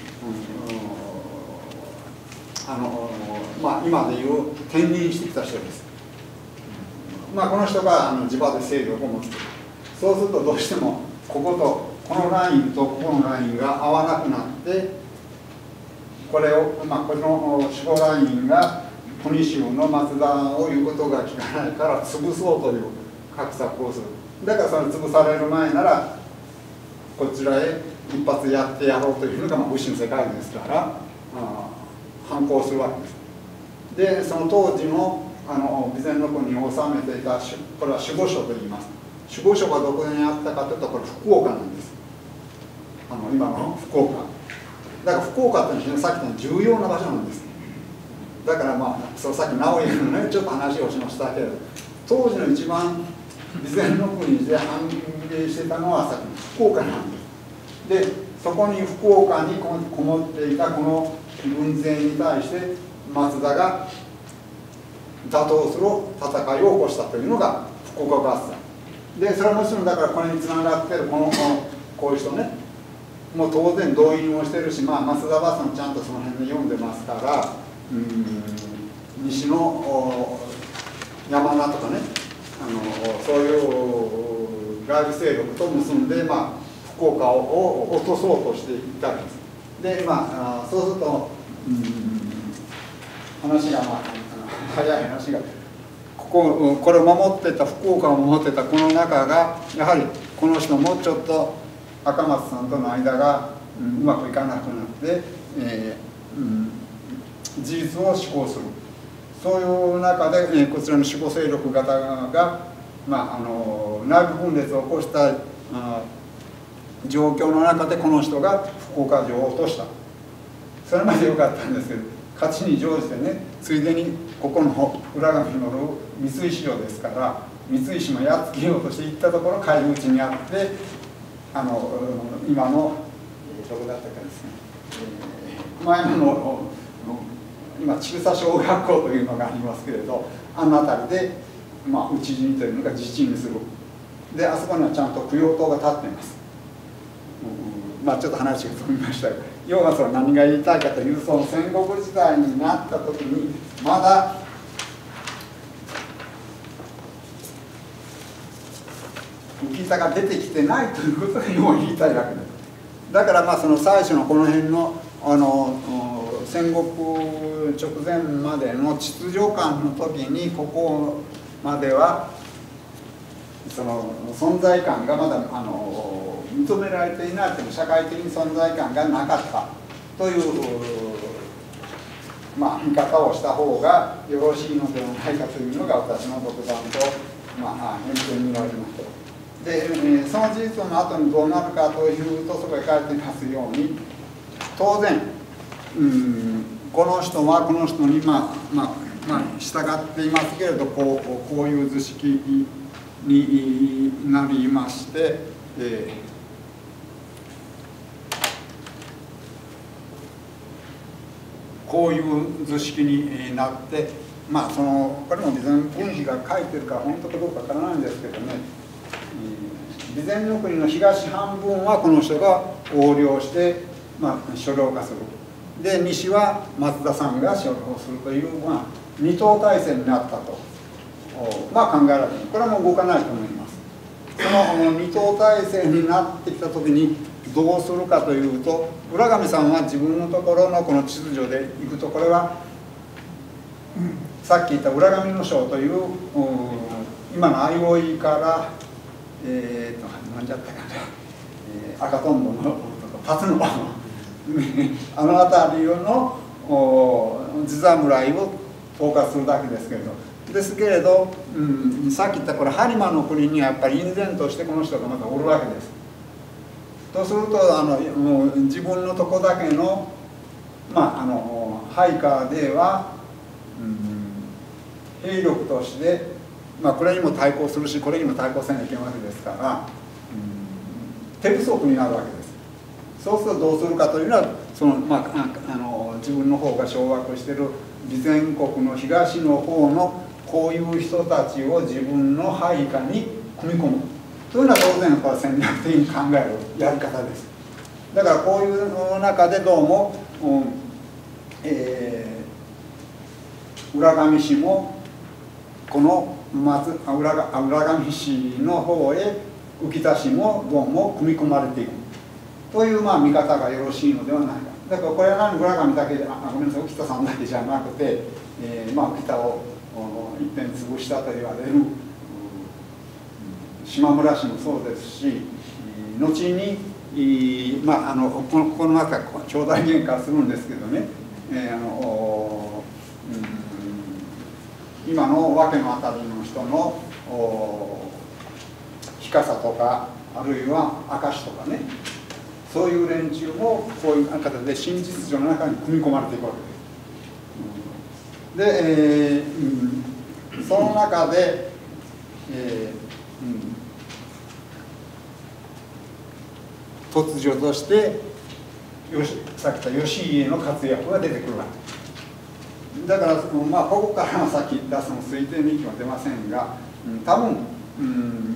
あのまあ、今でいう転任してきた人です。まあ、この人があの地場で勢力を持つ。そうするとどうしてもこことこのラインとここのラインが合わなくなってこれを、まあ、この守護ラインが国衆の松田を言うことが聞かないから潰そうという画策をする。だからそれ潰される前ならこちらへ一発やってやろうというのが、まあ、武士の世界ですから反抗するわけです。でその当時のあの備前の国に治めていたこれは守護所といいます。守護所がどこにあったかというとこれ福岡なんです。あの今の福岡だから福岡っていうのはさっきの重要な場所なんです。だからまあそのさっき直家のねちょっと話をしましたけれど当時の一番備前の国で繁栄してたのはさっきの福岡なんです。でそこに福岡にこもっていたこの軍勢に対して松田が打倒する戦いを起こしたというのが福岡合戦で、それはもちろんだからこれにつながってるこのこういう人ねもう当然動員をしてるし、まあ、増田バさんちゃんとその辺で読んでますからうん西の山名とかねあのそういう外部勢力と結んで、まあ、福岡を落とそうとしていったわけです。でまあそうするとうん話がまあ早い話がこここれを守ってた福岡を守ってたこの中がやはりこの人もちょっと赤松さんとの間が、うん、うまくいかなくなって、えーうん事実を施行するそういう中で、えー、こちらの守護勢力型が、まあ、あの内部分裂を起こした状況の中でこの人が福岡城を落としたそれまでよかったんですけど勝ちに乗じてねついでにここの浦上の三井市場ですから三井市もやっつけようとして行ったところ返り討ちにあってあの今のどこだったかですね、えー、前の今千草小学校というのがありますけれど、あの辺りで、まあ、討ち死にというのが自鎮する。であそこにはちゃんと供養塔が立っています。うん、まあちょっと話が飛びましたが、要はその何が言いたいかという、その戦国時代になった時にまだ浮田が出てきてないということを言いたいわけです。だからまあその最初のこの辺のあの戦国直前までの秩序観の時にここまではその存在感がまだあの認められていないという社会的に存在感がなかったという、まあ、見方をした方がよろしいのではないかというのが私の独断と、まあ、偏見になります。でその事実の後にどうなるかというと、そこへ書いていますように、当然うんこの人はこの人に、まあまあまあ、従っていますけれど、こうこういう図式になりまして、えー、こういう図式になって、まあそのこれも備前文士が書いてるから本当かどうかわからないんですけどね、備前の国の東半分はこの人が横領して、まあ、所領化する。で西は松田さんが所領するという、まあ、二党体制になったと、まあ、考えられる。これはもう動かないと思います。その二党体制になってきた時にどうするかというと、浦上さんは自分のところのこの秩序でいくと、これは、うん、さっき言った浦上の章という、今の相生からえーと何じゃったかな、えー、赤とんぼの辰野あの辺りの地侍を統括するだけですけれど、ですけれど、うん、さっき言ったこれ播磨の国にはやっぱり隠然としてこの人がまたおるわけです。とするとあのもう自分のとこだけのまああの配下では、うん、兵力としてまあこれにも対抗するし、これにも対抗せなきゃいけないわけですから、うん、手不足になるわけです。そうするとどうするかというのは、その、まあ、あの自分の方が掌握している備前国の東の方のこういう人たちを自分の配下に組み込むというのは当然これ戦略的に考えるやり方です。だからこういう中でどうも、うんえー、浦上氏もこの松浦上氏の方へ浮田氏もどうも組み込まれていくという、まあ、見方がよろしいのではないか。だからこれは何浦上だけで、あごめんなさい、浮田さんだけじゃなくて、えーまあ、浮田を一遍潰したと言われる島村氏もそうですし、後に、まあ、あのこのここの中兄弟喧嘩するんですけどね、えー、あのうん、今の和家のあたりの人の日笠とかあるいは明石とかね、そういう連中もこういう形で新秩序の中に組み込まれていくわけです。で、えーうん、その中で、えーうん、突如としてよしさっき言った義家の活躍が出てくるわけだから、まあ、ここからはさっき言ったその推定日記は出ませんが、うん、多分、うん、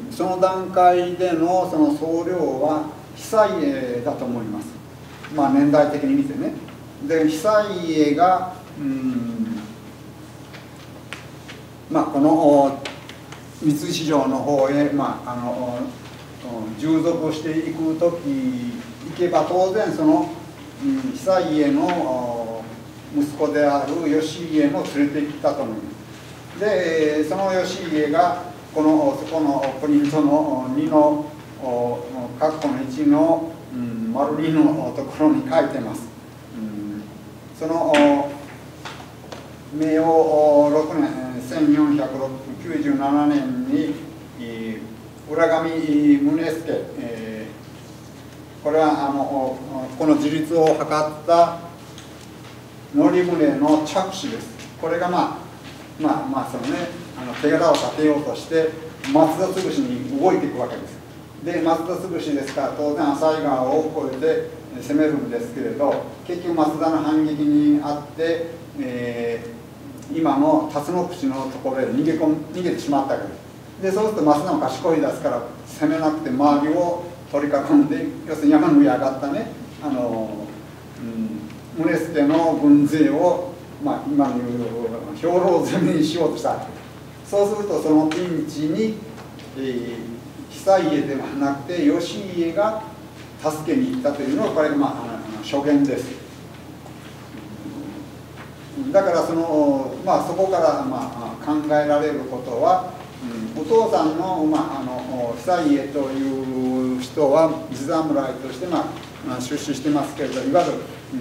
その段階でのその総量は久家だと思います。まあ年代的に見てね。で久家が、うんまあ、この三井市場の方へ、まあ、あの従属していく時行けば当然その、うん、久家の息子である義家も連れてきたと思います。でその義家がこのそこのプリントのにの括弧のいちの、うん、丸にのところに書いてます。うん、その明応ろくねんせんよんひゃくきゅうじゅうななねんに浦上宗助、えー、これはあのこの自立を図った則宗の着手です。これがまあまあまあそのねあの手柄を立てようとして松田潰しに動いていくわけです。 で松田潰しですから当然浅井川を越えて攻めるんですけれど、結局松田の反撃にあって、えー、今の辰野口のところへ逃げ込む逃げてしまったわけです。でそうすると増田も賢いですから攻めなくて周りを取り囲んで、要するに山の上上がったね、あの、うん、宗助の軍勢を、まあ、今の兵糧攻めにしようとしたわけです。そうするとそのピンチに、えー、久家ではなくて義家が助けに行ったというのがこれが、まあ、初言です。だからその、まあ、そこから、まあ、考えられることは、うん、お父さんの、まあ、あの久家という人は地侍として、まあ、出資してますけれど、いわゆる、うん、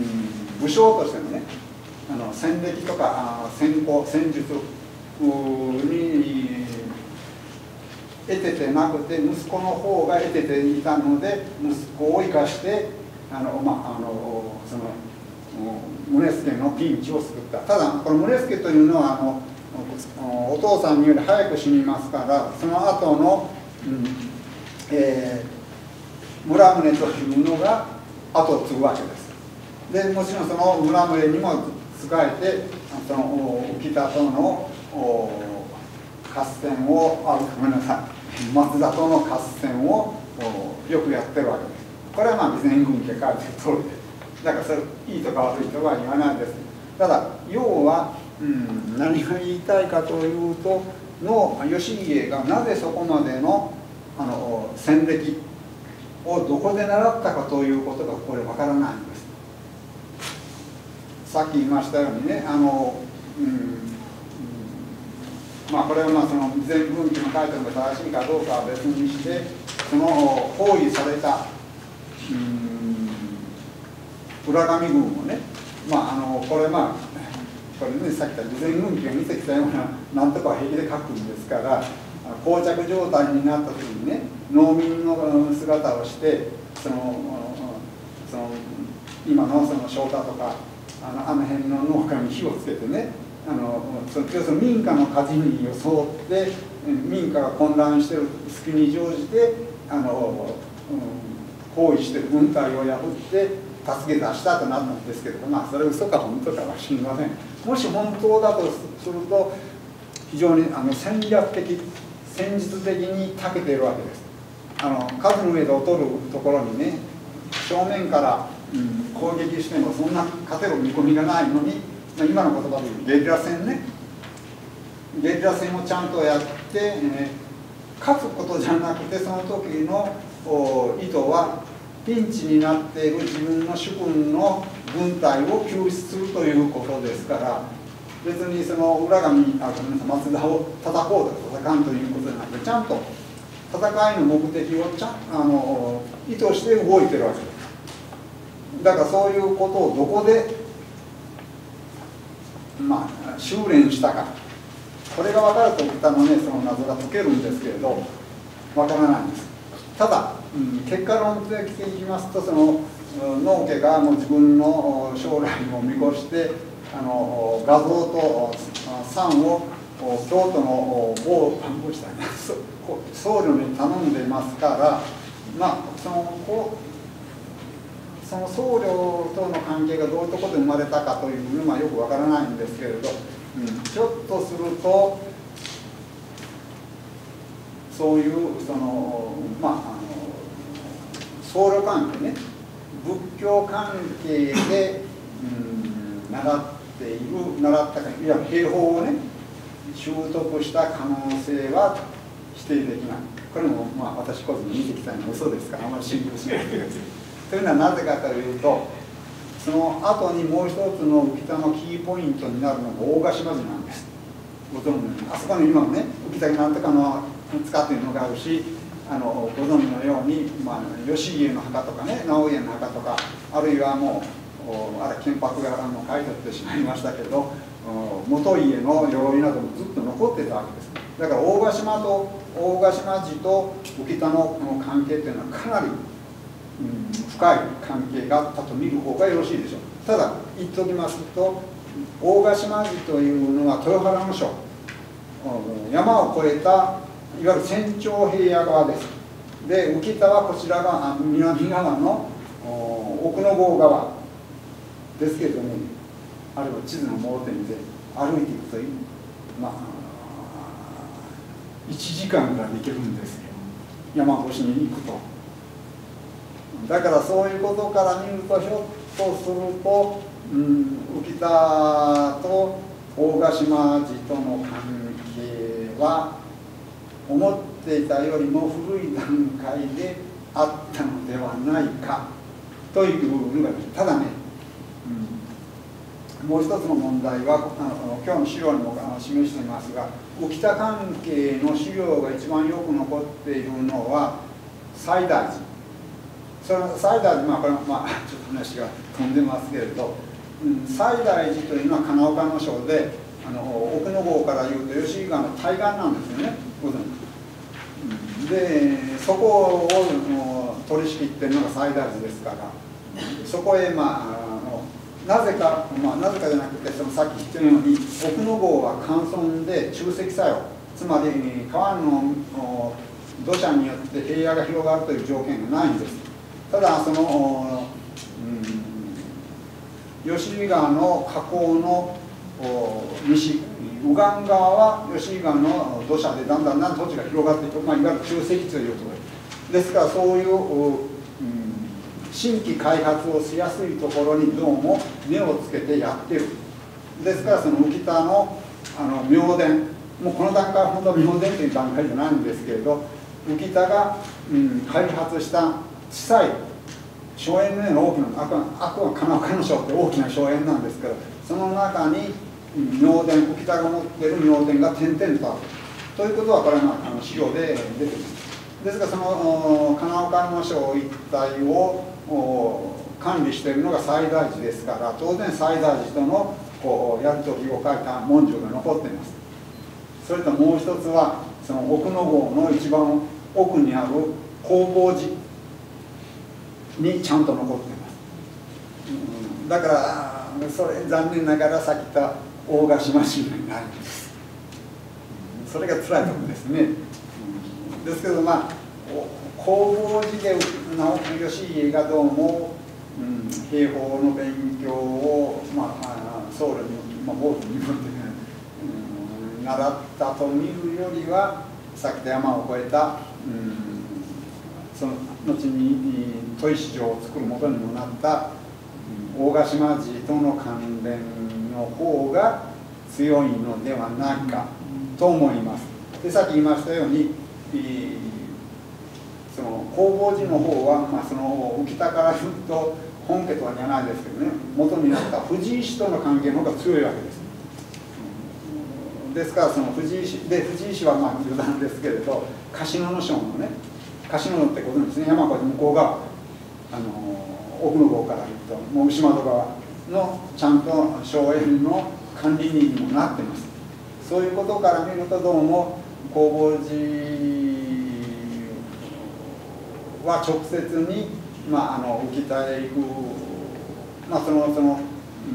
武将としてのね、あの戦歴とか戦法戦術に得ててなくて、息子の方が得てていたので息子を生かしてあの、まあ、あのその宗助のピンチを救った。ただこの宗助というのはあのお父さんにより早く死にますから、その後の、うんえー、村宗というのが後を継ぐわけです。でもちろんその村宗にも仕えて、その浮田との合戦をあごめんなさい松田との合戦をよくやってるわけです。これはまあ備前軍家書いてる通りです。だからそれいいとか悪いとかは言わないです。ただ要は、うん、何が言いたいかというとの義家がなぜそこまでのあの戦歴をどこで習ったかということがこれわからないんです。さっき言いましたようにね、あの、うん、まあこれはまあその備前軍記の書いてるのが正しいかどうかは別にして、その包囲された、うん、浦上軍をね、まああのこれまあこれねさっき言った備前軍記が見てきたようななんとかは平気で書くんですから、膠着状態になった時にね、農民の姿をしてそのその今のその翔太とかあのあの辺の農家に火をつけてね、あの要するに民家の火事に装って民家が混乱している隙に乗じてあの、うん、包囲している軍隊を破って助け出したとなったんですけれど、まあそれ嘘か本当かは知りません。もし本当だとすると非常にあの戦略的戦術的に長けているわけです。あの数の上で劣るところにね、正面から、うん、攻撃してもそんな勝てる見込みがないのに、今の言葉でいうゲリラ戦ね、ゲリラ戦をちゃんとやって、えー、勝つことじゃなくてその時の意図はピンチになっている自分の主君の軍隊を救出するということですから、別にその浦上あごめんなさい松田を叩こうとか叩かんということじゃなくて、ちゃんと戦いの目的をちゃんあの意図して動いてるわけです。だからそういうことをどこでまあ修練したか、これが分かると歌のねその謎が解けるんですけれど、分からないんです。ただ、うん、結果論的にいきますと、その農家がもう自分の将来を見越してあの画像と算を京都の某僧侶に頼んでますから、まあそのこうその僧侶との関係がどういうところで生まれたかというのはよくわからないんですけれど、うん、ちょっとするとそういうそのまああの僧侶関係ね、仏教関係で、うん、習っている習ったかいや兵法をね習得した可能性は否定できない。これもまあ私個人に見てきたのは嘘ですからあまり信憑しないでください。というのはなぜかというと、その後にもう一つの浮田のキーポイントになるのが大ヶ島寺なんです。ご存知のようにあそこに今のね浮田なんとかの使っているのがあるし、あのご存知のように、まあ、義家の墓とかね直家の墓とか、あるいはもうあれ金箔があの書いてあってしまいましたけど元家の鎧などもずっと残ってたわけです。だから大ヶ島と大ヶ島寺と浮田のこの関係というのはかなり、うん、深い関係があったと見る方がよろしいでしょう。ただ言っておきますと、大ヶ島寺というのは豊原の書、山を越えたいわゆる仙長平野側です。 で浮田はこちら側、南側の奥の郷側ですけれども、あるいは地図の盲点で歩いていくという、まあ、いちじかんぐらいで行けるんですよ、山越しに行くと。だからそういうことから見ると、ひょっとすると、うん、浮田と大ヶ島寺との関係は思っていたよりも古い段階であったのではないかというのが、ただね、うん、もう一つの問題はあの今日の資料にも示していますが、浮田関係の資料が一番よく残っているのは西大寺。その西大寺、まあこれはまあちょっと話が飛んでますけれど、うん、西大寺というのは金岡の省で、あの奥の郷からいうと吉井川の対岸なんですよね。でそこを取り仕切ってるのが西大寺ですから、そこへまあなぜか、まあ、なぜかじゃなくて、そのさっき言ったように奥の郷は乾村で中積作用、つまり川の土砂によって平野が広がるという条件がないんです。ただその、うん、吉井川の河口の西右岸側は吉井川の土砂でだんだんだん土地が広がっていく、まあ、いわゆる中積というところですから、そういう、うん、新規開発をしやすいところにどうも目をつけてやってる。ですからその浮田のあの妙典、もうこの段階は本当は妙典という段階じゃないんですけれど、浮田が、うん、開発した小さい荘園のような大きな、あくあくは金岡の省って大きな荘園なんですけど、その中に妙典、浮田が持っている妙典が点々とあるということは、これは、まあ、あの資料で出てきます。ですからその金岡の省一帯を管理しているのが西大寺ですから、当然西大寺とのこうやり取りを書いた文書が残っています。それともう一つは、その奥の郷の一番奥にある弘法寺にちゃんと残っています。うん、だからそれ残念ながらさっき言った大ヶ島市にないんです。それが辛いところですね。うん、ですけど、まあ弘法寺で吉家がどうも、うん、兵法の勉強を、まあ、僧侶に、まあ、坊主にもって、うん、習ったと見るよりは、さっきの山を越えた、うん、その後に砥石城を作る元にもなった、うん、大ヶ島寺との関連の方が強いのではないかと思います。でさっき言いましたように、その弘法寺の方は、まあ、その浮田から言うと本家とはじゃないですけどね、元になった藤井氏との関係の方が強いわけです。ですからその藤井氏で、藤井氏はまあ余談ですけれど、樫野の省のね、樫野ってことですね、山越え向こう側、あの奥の方から言うともう牛窓川のちゃんと荘園の管理人にもなってます。そういうことから見ると、どうも弘法寺は直接に、まあ、あの浮田へ行く、まあ、そのその、うん、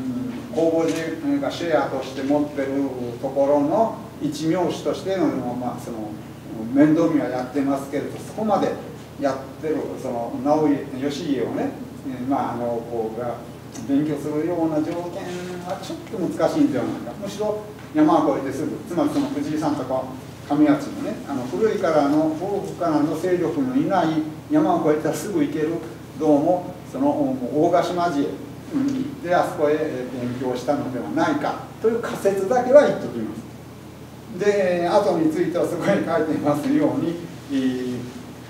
弘法寺がシェアとして持ってるところの一名士としての、まあ、その面倒見はやってますけれど、そこまでやってるその直家義家をね、まあ、あのこうが勉強するような条件はちょっと難しいんではないか。むしろ山を越えてすぐ、つまりその藤井さんとか神谷のね、あの古いからの古くからの勢力のいない山を越えたらすぐ行ける、どうもその大ヶ島寺へ行ってあそこへ勉強したのではないかという仮説だけは言っておきます。で後についてはそこに書いていますように、えー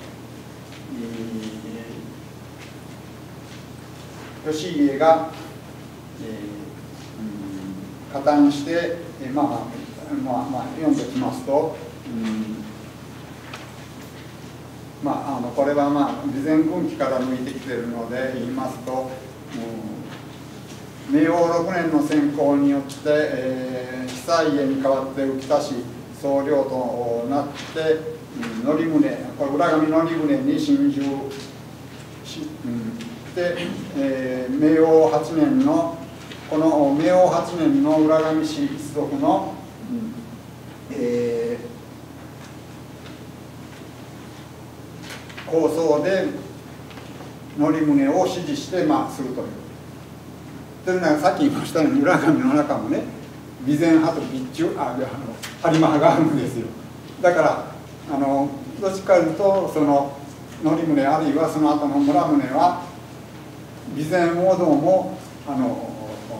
えー、義家が、えー、加担して、えー、まあまあまあまあ読んできますと、うんまあ、あのこれはまあ備前軍記から抜いてきているので言いますと、うん、明王ろくねんの選考によって、えー、久家に代わって浮田市総領となって、うん、乗宗これ浦上乗宗に進駐し、うん、で、えー、明王はちねんのこの明王はちねんの浦上氏一族の、うんえー構想で則宗を支持して、まあ、するという。というのはさっき言いましたように浦上の中もね備前派と備中ああの播磨派があるんですよ。だからあのどっちかというとその則宗あるいはその後の村宗は備前をどうもあの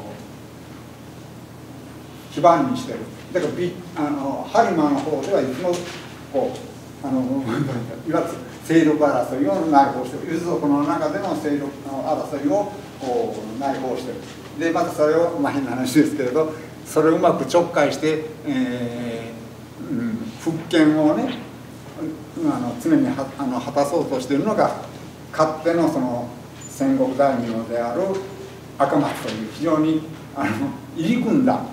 基盤にしてる。だからあの播磨の方ではいつもこうあのいわゆる勢力争いを内包している。氏族の中での勢力の争いをこう内包している。でまたそれを、まあ、変な話ですけれどそれをうまくちょっかいして、えーうん、復権をねあの常にはあの果たそうとしているのがかつてのその戦国大名である赤松という非常にあの入り組んだ、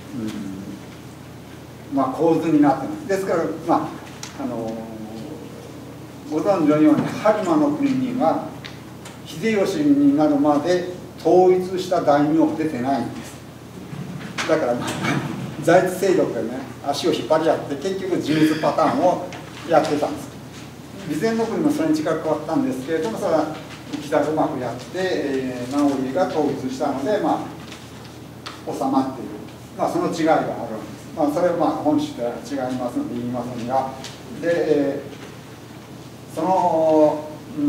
うんまあ、構図になっています。ですから、まあ、あのご存知のように播磨の国には秀吉になるまで統一した大名が出てないんです。だから、まあ、在地勢力がね足を引っ張り合って結局地図パターンをやってたんです。備前の国もそれに近く変わったんですけれどもそれは北がうまくやって、えー、直家が統一したので、まあ、収まっている、まあ、その違いがあるわけです。まあ、それはまあ本質では違いますので言いませんがで、えー、その、うん、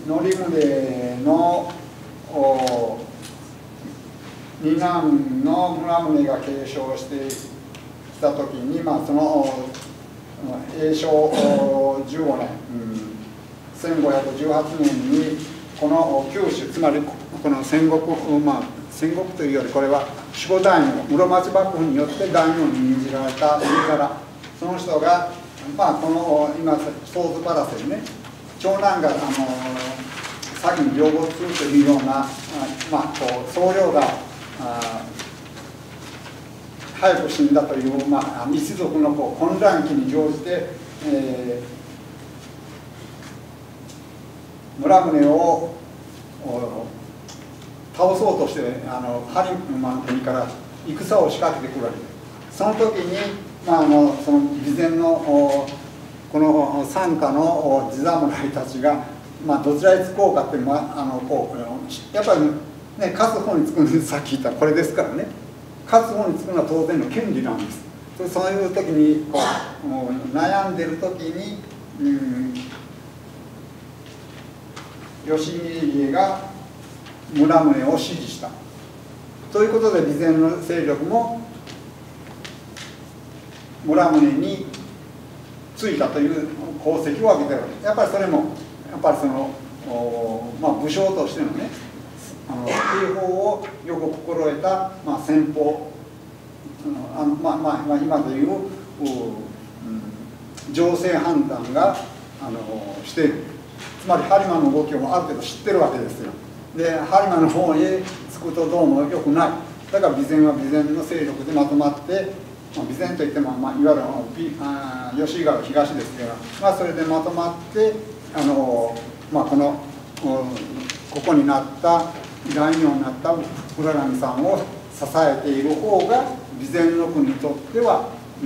則宗の二男の村宗が継承してきた時に、まあ、その永正じゅうごねん、うん、せんごひゃくじゅうはちねんにこの九州つまりこの戦国、まあ、戦国というよりこれは守護大名室町幕府によって大名に任じられた上からその人が、まあ、この今ソーズパラセルね長男があの詐欺に両没するというような、まあ、こう僧侶があ早く死んだという、まあ、一族のこう混乱期に乗じて、えー、村宗を倒そうとしてあの播磨の国から戦を仕掛けてくるわけです。その時に、まあ、あのその備前のこの傘下の地侍たちが、まあ、どちらにつこうかって、まあ、あのこうやっぱりね勝つ方につくんです。さっき言ったこれですからね勝つ方につくのは当然の権利なんです。そういう時にこうもう悩んでる時に、うん、義家が村宗を支持したということで備前の勢力も村宗についたという功績を挙げてるわけです。やっぱりそれもやっぱりその、まあ、武将としてのねあの兵法をよく心得た、まあ、戦法あの、まあまあ、今でいう、うん、情勢判断があのしている。つまり播磨の動きをある程度知ってるわけですよ。で播磨の方へつくとどうも良くない。だから備前は備前の勢力でまとまって、まあ、備前といっても、まあ、いわゆるあ吉井川東ですけど、まあ、それでまとまってあの、まあ、このここになった大名になった浦上さんを支えている方が備前の国にとっては、うん、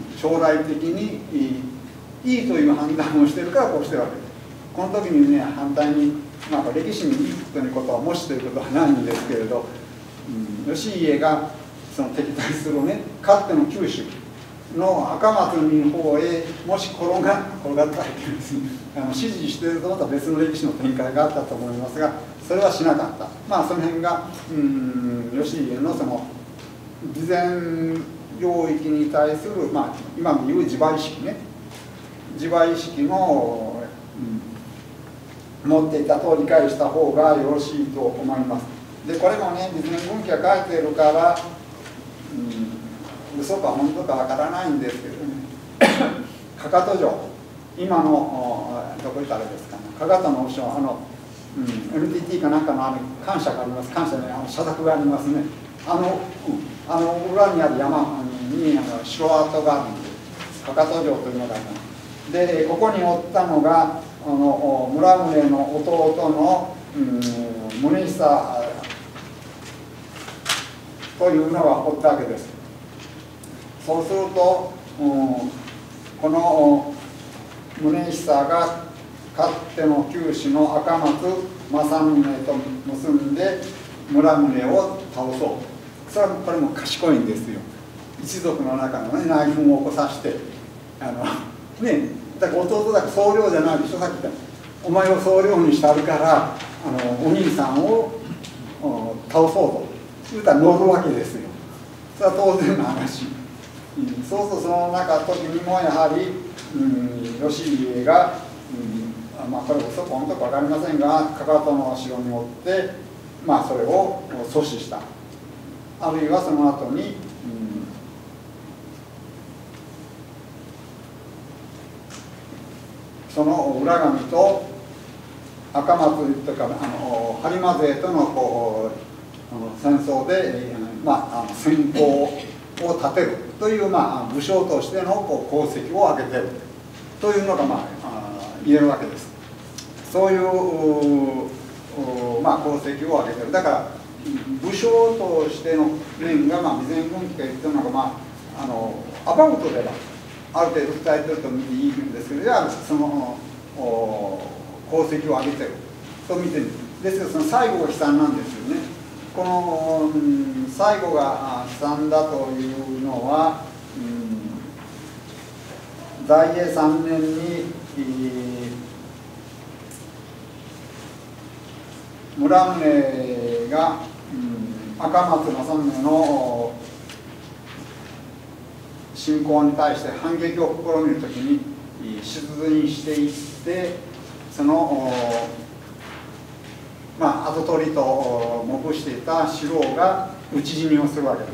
将来的にいい、いいという判断をしているからこうしてるわけです。この時にね反対に、まあ、歴史にいいということはもしということはないんですけれど、うん、義家がその敵対するねかつての九州の赤松の方へもし転が転がったらいけないですねあの支持しているとまた別の歴史の展開があったと思いますがそれはしなかった。まあその辺がうん義家のその備前領域に対する、まあ、今の言う自賠意識ね自賠意識の、うん、持っていたと理解した方がよろしいと思います。でこれもね備前軍記が書いているから、うん、嘘か本当かわからないんですけどねかかと城今のどこ行ったらですかねかかとの城あの、うん、エヌティーティー かなんかのあの官舎があります官舎にあの社宅がありますねあの、うん、あの裏にある山にあの城跡があるんですかかと城というのがあります。でここにおったのがあの村宗の弟の、うん、宗久というのがおったわけです。そうすると、うん、この宗久が勝手の九子の赤松政宗と結んで村宗を倒そう。それはこれも賢いんですよ。一族の中の、ね、内紛を起こさせて、あのね、だから弟だから総領じゃないでしょ、さっき言ったお前を総領にしたるからあのお兄さんを倒そうと言うたら乗るわけですよ。それは当然の話。うん、そうするとその中時にもやはり、うん、義家が、うん、まあこれこそこのとこ分かりませんがかかとの城におって、まあ、それを阻止した。あるいはその後に、うん、その浦上と赤松とかあの播磨勢とのこう戦争で、まあ、戦功を立てるという、まあ、武将としてのこう功績を上げてるというのが、まあ、言えるわけです。そういう、まあ、功績を上げてる。だから武将としての面が、まあ、備前軍記が言ってるのが、まあ、あのアバウトではある程度伝えてると見ていいんですけど、じゃあその功績を上げてると見てる。ですけどその最後が悲惨なんですよね。この、うん、最後が悲惨だというのは、うん、大永さんねんに、えー、村宗が、うん、赤松政宗の侵攻に対して反撃を試みるときに出陣していって、そのまあ跡取りと目していた四郎が討ち死にをするわけです。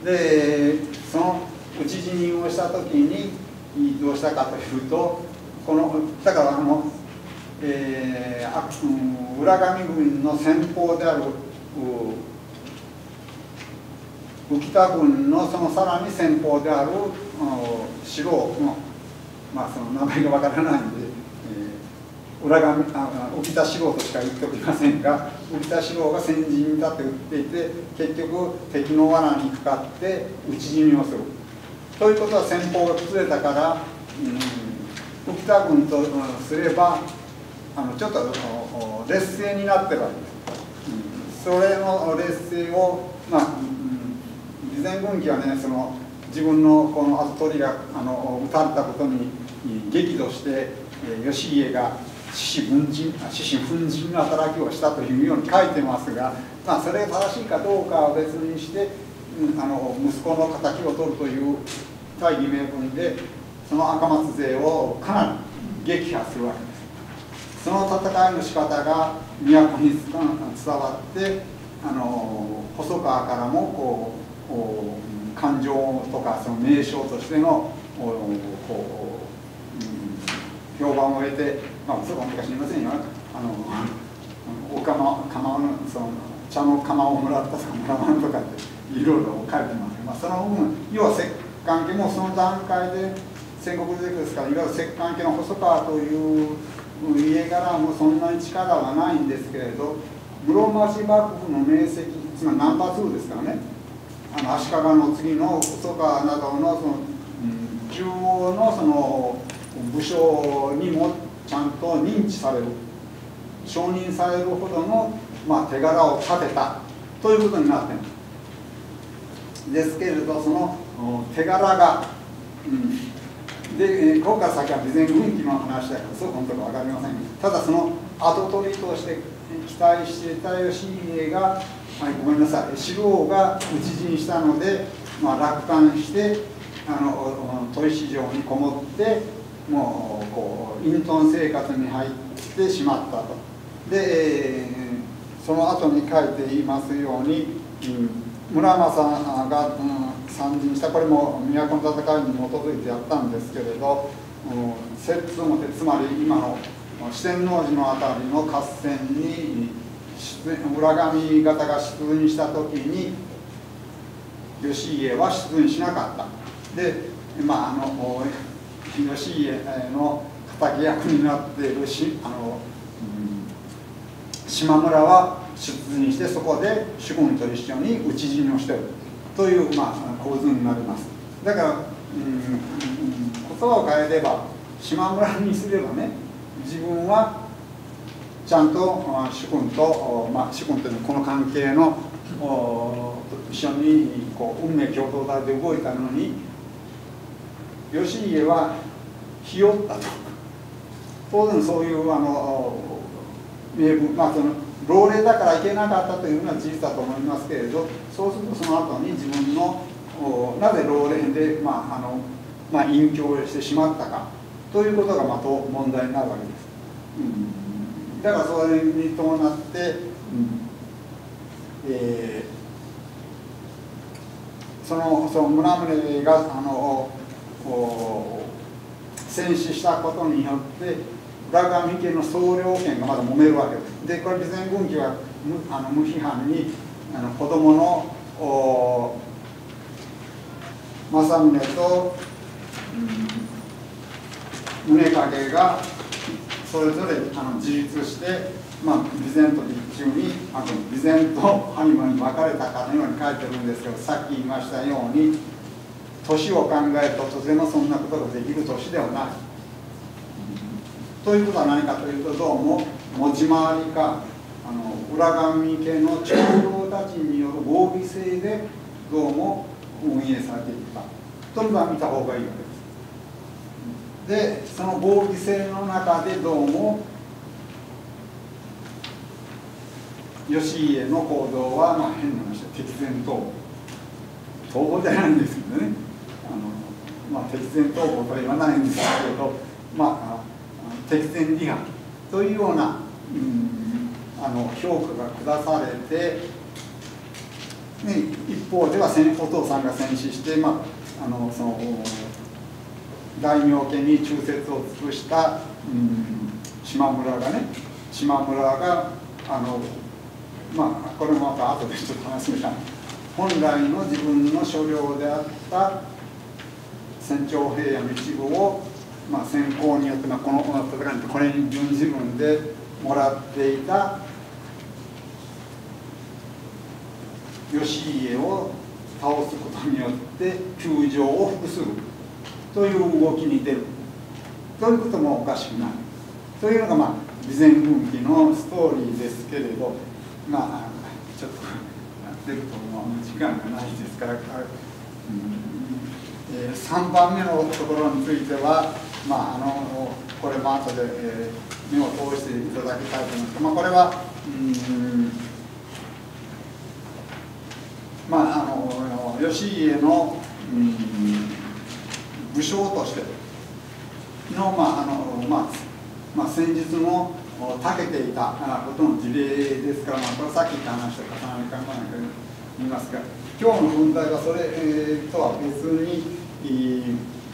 でその討ち死にをしたときにどうしたかというと、このだからあの、えーあうん、浦上軍の先鋒である浮田軍のそのさらに先鋒である四郎の、まあ、その名前がわからないんで、えー、浦上あ浮田四郎としか言っておりませんが、浮田四郎が先陣に立って撃っていて、結局敵の罠にかかって討ち死にをする。ということは先鋒が崩れたから、うん、浮田軍とすればあのちょっと劣勢になってるわけです。うん、それの劣勢を、まあ備前軍記はね、その自分のこの跡取りがあの撃たれたことに激怒して、えー、義家が獅子奮迅獅子奮迅の働きをしたというように書いてますが、まあ、それが正しいかどうかは別にして、うん、あの息子の敵を取るという大義名分でその赤松勢をかなり撃破するわけです。その戦いの仕方が都に伝わって、あの細川からもこう感情とかその名称としてのこう、うん、評判を得て、まあ、そこは昔言いませんよ、あのお釜釜のその茶の釜をもらったとかもらわんとかっていろいろ書いてます。まあ、その部分要は摂関家もその段階で戦国時代ですから、いわゆる摂関家の細川という家柄もそんなに力はないんですけれど、室町幕府の名跡、つまりナンバーツーですからね、あの足利の次の細川などのその、うん、中央のその武将にもちゃんと認知される、承認されるほどの、まあ、手柄を立てたということになっているんですけれど、その手柄が、うん、でここから先は備前軍記の話だからそう本当か分かりません。ただその跡取りとして期待していた義家が、はい、ごめんなさい、四郎が討ち死にしたので、まあ、落胆してあの砥石城にこもってもうこう隠遁生活に入ってしまったと。で、えー、その後に書いていますように、うん、村正が、うん、参陣した、これも都の戦いに基づいてやったんですけれど、摂津表、つまり今の四天王寺の辺りの合戦に浦上方が出陣した時に義家は出陣しなかった。で、まあ、あの義家の敵役になっているしあの、うん、島村は出陣してそこで主君と一緒に討ち死にをしているという、まあ、構図になります。だから、うん、言葉を変えれば島村にすればね、 自分はちゃんと主君と、まあ、主君というのはこの関係の一緒にこう運命共同体で動いたのに、義家はひよったと。当然そういうあの名分、まあその老齢だからいけなかったというのは事実だと思いますけれど、そうするとその後に自分のなぜ老齢で、まああのまあ、隠居をしてしまったかということがまあ問題になるわけです。うん、だからそれに伴って、うんえー、そのその村宗があの戦死したことによって浦上家の総領権がまだ揉めるわけです。でこれ備前軍記は無あの無批判にあの子供の政宗と、うん、宗景がそれぞれあの自立して、まあ、備前と備中にあの備前と播磨に分かれたかのように書いてるんですけど、さっき言いましたように年を考えるととてもそんなことができる年ではない。ということは何かというと、どうも持ち回りかあの浦上家の長老たちによる合議制でどうも運営されていったというのは見た方がいいわけです。でその合議制の中でどうも義家の行動は、まあ、変な話で敵前逃亡逃亡じゃないんですけどね、あの、まあ、敵前逃亡とは言わないんですけど、まあ、敵前離反というような、うん、あの評価が下されて、ね、一方ではお父さんが戦死して、まあ、あのその大名家に忠節を尽くした、うん、島村がね島村があのまあこれもまた後でちょっと話しました。本来の自分の所領であった仙長平野の一部を、まあ、先行によって、まあ、この戦いにこれに準自分でもらっていた義家を倒すことによって窮状を服するという動きに出るということもおかしくないというのが、まあ、備前軍記のストーリーですけれど、まあちょっとやってるともう時間がないですから、うんえー、さんばんめのところについては、まあ、あのこれも後で、えー、目を通していただきたいと思います。まあ、これはうんまああの義家のうん武将としての、まああのまあまあ、戦術の長けていたことの事例ですから、まあ、これさっき言った話と重なりかもないと言いますが、今日の問題はそれ、えー、とは別に、えー、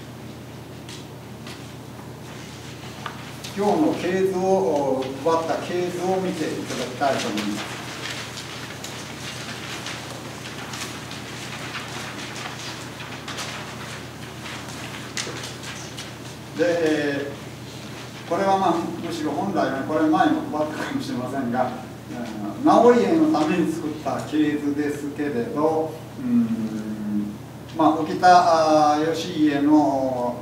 今日の系図を奪った系図を見ていただきたいと思います。で、これはまあむしろ本来はこれ前も配ったかもしれませんが、直家のために作った系図ですけれど、うんまあ沖田義家の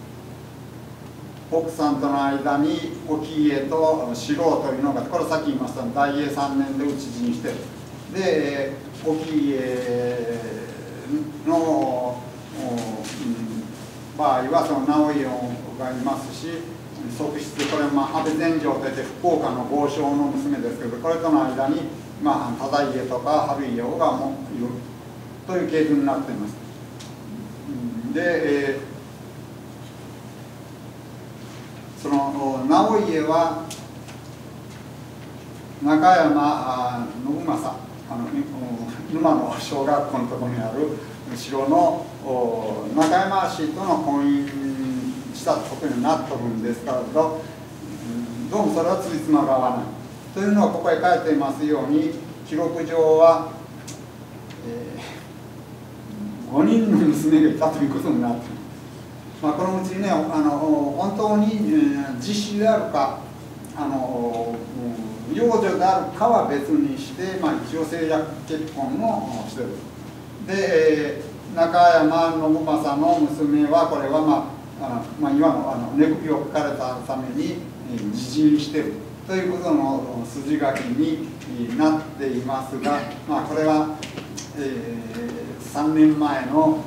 奥さんとの間に沖家と四郎というのが、これさっき言いました大永さんねんで討ち死にしてる。で沖家の、うん、場合はその直家がいますし、側室、これはまあ安倍全成といって福岡の豪商の娘ですけど、これとの間に、まあ、忠家とか春家がもいるという系図になっています。で、えー、その直家は中山信正、あの沼の小学校のところにある城の中山氏との婚姻したことになってるんですけど、どうもそれはつじつまが合わないというのはここへ書いていますように、記録上は、えー、ごにんの娘がいたということになっています。まあ、このうちね、あの本当に、えー、実子であるかあの、うん、養女であるかは別にして、まあ、一応政略結婚をしている。で、中山信正の娘はこれはまああまあ、今のあの寝首を書かれたために、 自陣しているということの筋書きになっていますが、まあ、これは、えー、さんねんまえの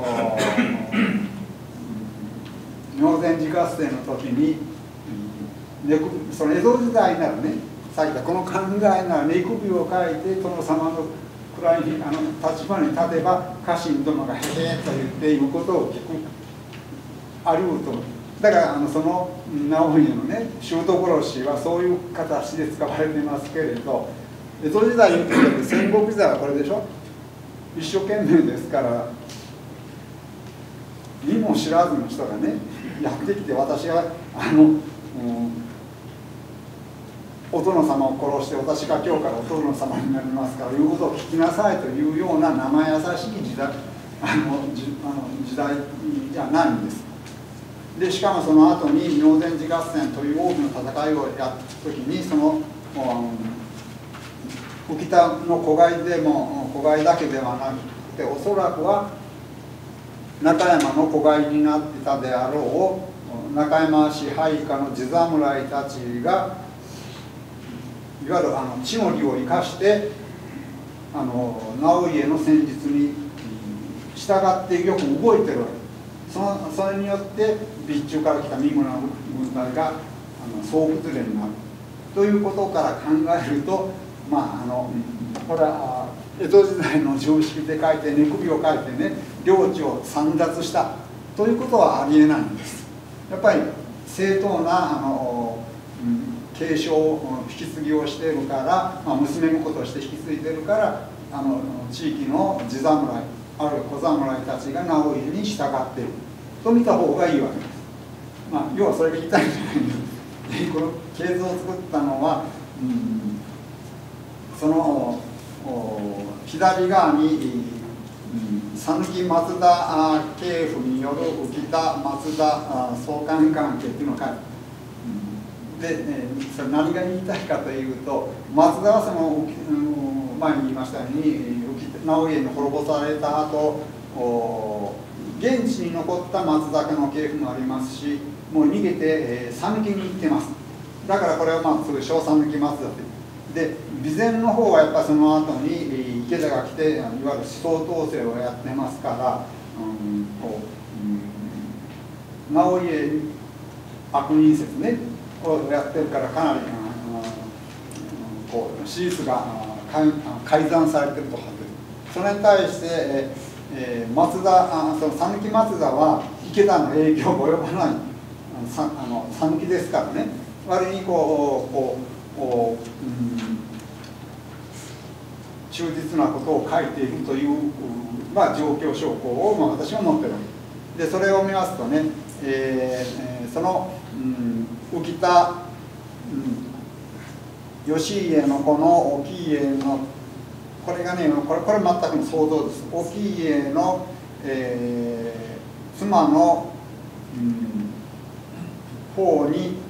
明前寺合戦の時に、その江戸時代ならね、さっき言ったこの考えなら寝首を書いて殿様の位にあの立場に立てば家臣どもがへへと言っていることを聞くあると。だからあのその直家のね舅殺しはそういう形で使われてますけれど、江戸時代に言って戦国時代はこれでしょ。一生懸命ですから見も知らずの人がねやってきて、私はあの、うん、お殿様を殺して私が今日からお殿様になりますからいうことを聞きなさいというような生優しい時代あのじあの時代じゃないんです。でしかもその後に明前寺合戦という大きな戦いをやった時に、その浮田の子飼いでも子飼いだけではなくて、おそらくは中山の子飼いになってたであろう中山支配下の地侍たちがいわゆるあの地の利を生かしてあの直家の戦術に従ってよく動いてるわけ。そのそれによって備中から来た三村の軍隊があの総崩れになるということから考えると、まああのこれは江戸時代の常識で書いて寝首を書いてね領地を簒奪したということはありえないんです。やっぱり正当なあの、うん、継承引き継ぎをしているから、まあ、娘婿として引き継いでるからあの地域の地侍あるいは小侍たちが直家に従っていると見た方がいいわけです。まあ、要はそれが言いたいんじゃないんです。この系図を作ったのは、うん、その左側に讃岐松田系譜による浮田松田相関関係っていうのを書いて、で、それ何が言いたいかというと、松田はその前に言いましたように直家に滅ぼされた後現地に残った松田家の系譜もありますし、もう逃げて讃岐に行ってます。だからこれはまあ通称讃岐松田という。で備前の方はやっぱりその後に池田が来ていわゆる思想統制をやってますから、うん、こう、うん、直家悪人説ねをやってるからかなり、うん、こう史実が改ざんされてるとはずです。それに対して、ええー、松田あその讃岐松田は池田の影響が及ばない讃岐ですからね、割にこうこうこう、うん、忠実なことを書いているという、まあ、状況証拠を、まあ、私は持ってるわけで、それを見ますとね、えー、その、うん、浮田、うん、義家のこの沖家のこれがねこれこれ全くの想像です。沖家の、えー、妻の、うん、方に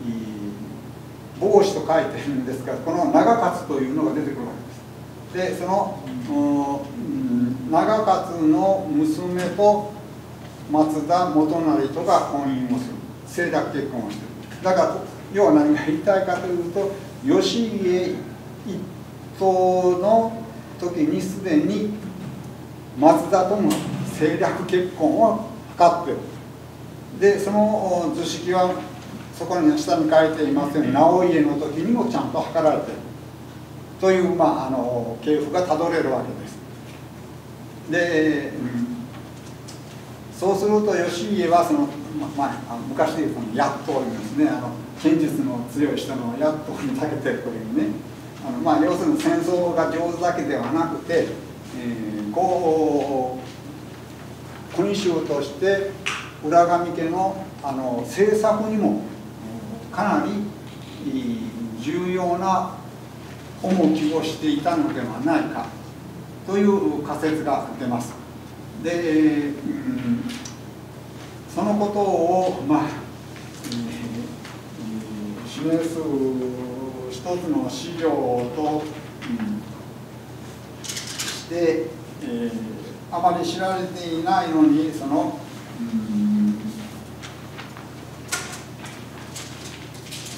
帽子と書いてるんですが、この長勝というのが出てくるわけです。でその、うん、長勝の娘と松田元就とが婚姻をする、政略結婚をしている。だから要は何が言いたいかというと、義家一党の時にすでに松田とも政略結婚を図っている。でその図式はそこに下に書いていますように直家の時にもちゃんと図られているという、まあ、あの系譜がたどれるわけです。で、うん、そうすると義家はその、まあ、昔でいうとやっというんですね、あの剣術の強い人のやっとに長けてるというね、あの、まあ、要するに戦争が上手だけではなくて、えー、こう君主として浦上家の、あの政策にもかなり重要な重きをしていたのではないかという仮説が出ます。で、うん、そのことを、まあえー、示す一つの資料と、うん、して、えー、あまり知られていないのにその、うん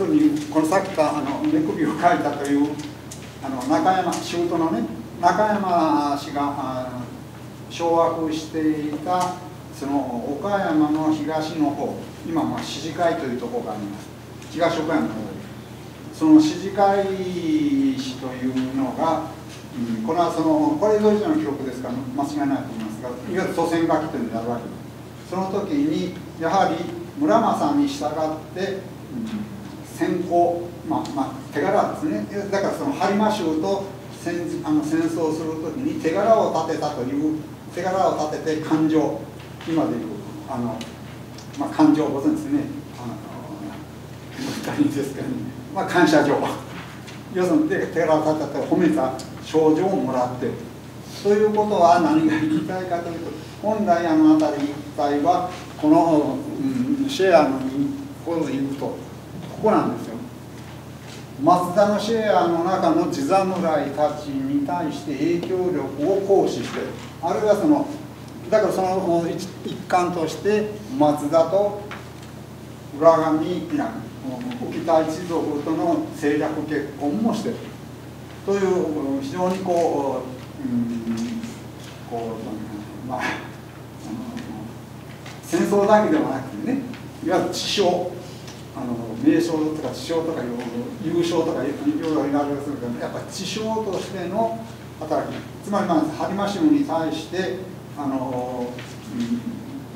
するにこのさっき言ったあの目首を書いたというあの中山舅のね中山氏が掌握していたその岡山の東の方、今まあ四寺会というところがあります。東岡山の方でその四寺会氏というのが、うん、これはそのこれ江戸時代の記録ですから間違いないと思いますが、いわゆる祖先書きというのをやるわけです。その時にやはり村正に従って、うん、先行、まあまあ、手柄ですね。だからその播磨衆と戦あの戦争する時に手柄を立てたという手柄を立てて勘定、今でいうあの、まあ、勘定御前ですね。あの大変ですけど、ね、まあ、感謝状要するに手柄を立てて褒めた賞状をもらってということは何が言いたいかというと、本来あの辺り一帯はこの、うん、シェアのここで言うとここなんですよ。松田のシェアの中の地侍たちに対して影響力を行使して、あるいはそのだからその一環として松田と浦上いや浮田一族との政略結婚もしているという非常にこう、うん、こうまあ、あの戦争だけではなくてね、いわゆる知将、あの名将とか知将とかいう優勝とかいろいろ言われするけど、やっぱり知将としての働き、つまりまあ播磨衆に対してあの、うん、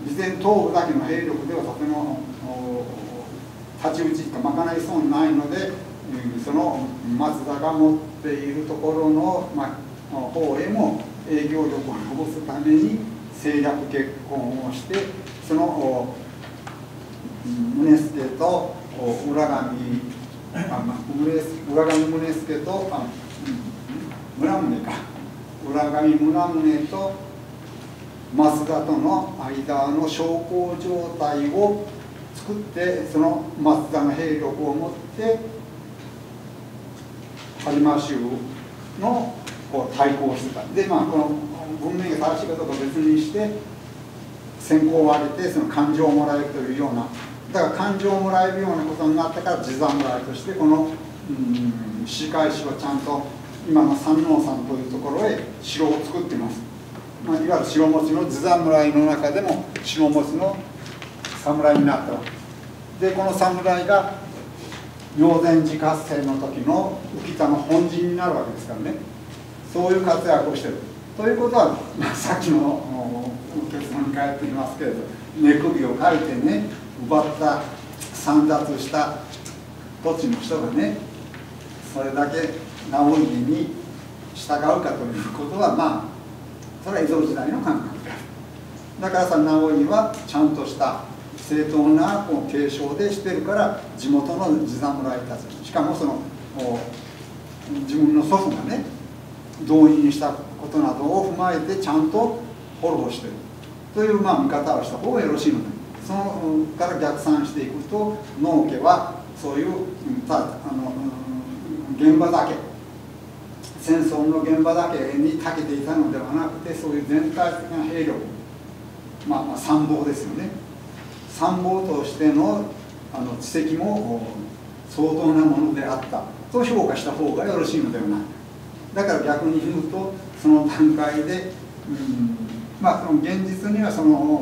備前東部だけの兵力ではとても太刀打ちが賄いそうにないので、その松田が持っているところの、まあ、方へも営業力を残すために政略結婚をして、その宗助と浦上、あ、まあ、浦上宗助とあ村宗か浦上村宗と増田との間の小康状態を作って、その増田の兵力を持って播磨衆のこう対抗してた。で、まあ、この文明が正しいかどうか別にして先行を挙げてその勘定をもらえるというような、だから勘定をもらえるようなことになったから地侍としてこの四海市をちゃんと今の山王山というところへ城を作っています。まあ、いわゆる白持ちの地侍の中でも白持ちの侍になったわけで、この侍が明禅寺合戦の時の浮田の本陣になるわけですからね、そういう活躍をしているということは、まあ、さっきの結論に帰っていますけれど、目首を書いてね、奪った散奪した土地の人がね、それだけ直家に従うかということは、まあそれは江戸時代の感覚である。だからさ、直家はちゃんとした正当なこう継承でしてるから、地元の地侍たち、しかもその自分の祖父がね動員したことなどを踏まえてちゃんとフォローしてるという、まあ、見方をした方がよろしいので、そのから逆算していくと、農家はそういうたあの現場だけ、戦争の現場だけに長けていたのではなくて、そういう全体的な兵力、まあ、まあ参謀ですよね、参謀としてのあの知識も相当なものであったと評価した方がよろしいのではないか。だから逆に言うと、その段階で、うん、まあその現実にはその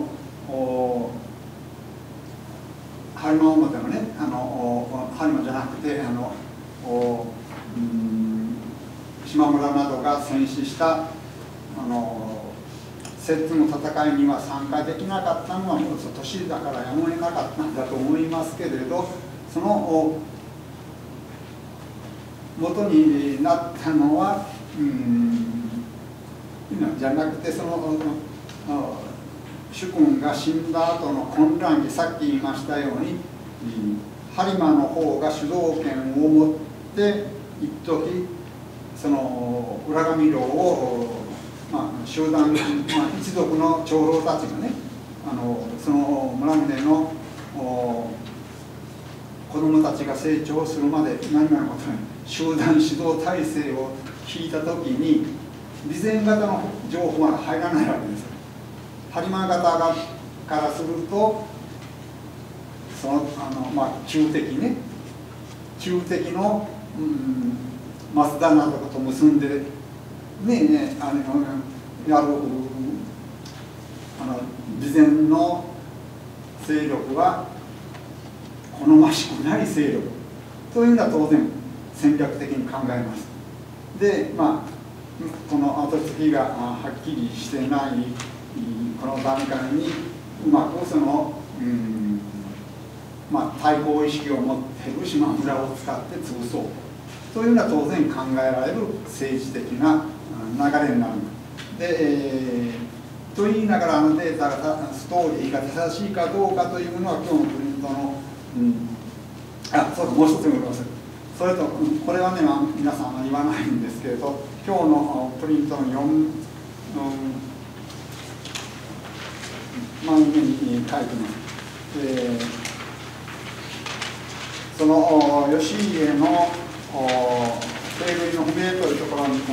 播磨表のね、あの播磨じゃなくてあの、うん、島村などが戦死したあの摂津の戦いには参加できなかったのは年だからやむを得なかったんだと思いますけれど、その元になったのは、うん、じゃなくて、その主君が死んだ後の混乱期、さっき言いましたように播磨の方が主導権を持って一時その浦上領を、まあ、集団、まあ、一族の長老たちがね、あのその村宗の子供たちが成長するまで何々のことに集団指導体制を引いた時に備前型の情報は入らないわけです。播磨型がからするとそのあの、まあ、中的ね、 旧敵の、うん、増田などと結んで、ねね、あのやるあの備前の勢力は好ましくない勢力というのは当然戦略的に考えます。で、まあこの後継ぎがはっきりしてないこの段階にうまくその、うんまあ、対抗意識を持っている島村を使って潰そうというのは当然考えられる政治的な流れになる。で、えー、と言いながらあのデータがストーリーが正しいかどうかというのは今日のプリントの、うん、あそうかもう一つ言います。それとこれはね、まあ、皆さんは言わないんですけれど、今日のプリントのよん、うん、枚目に書いてます。えー、その義家の定類の不明というところに、うん、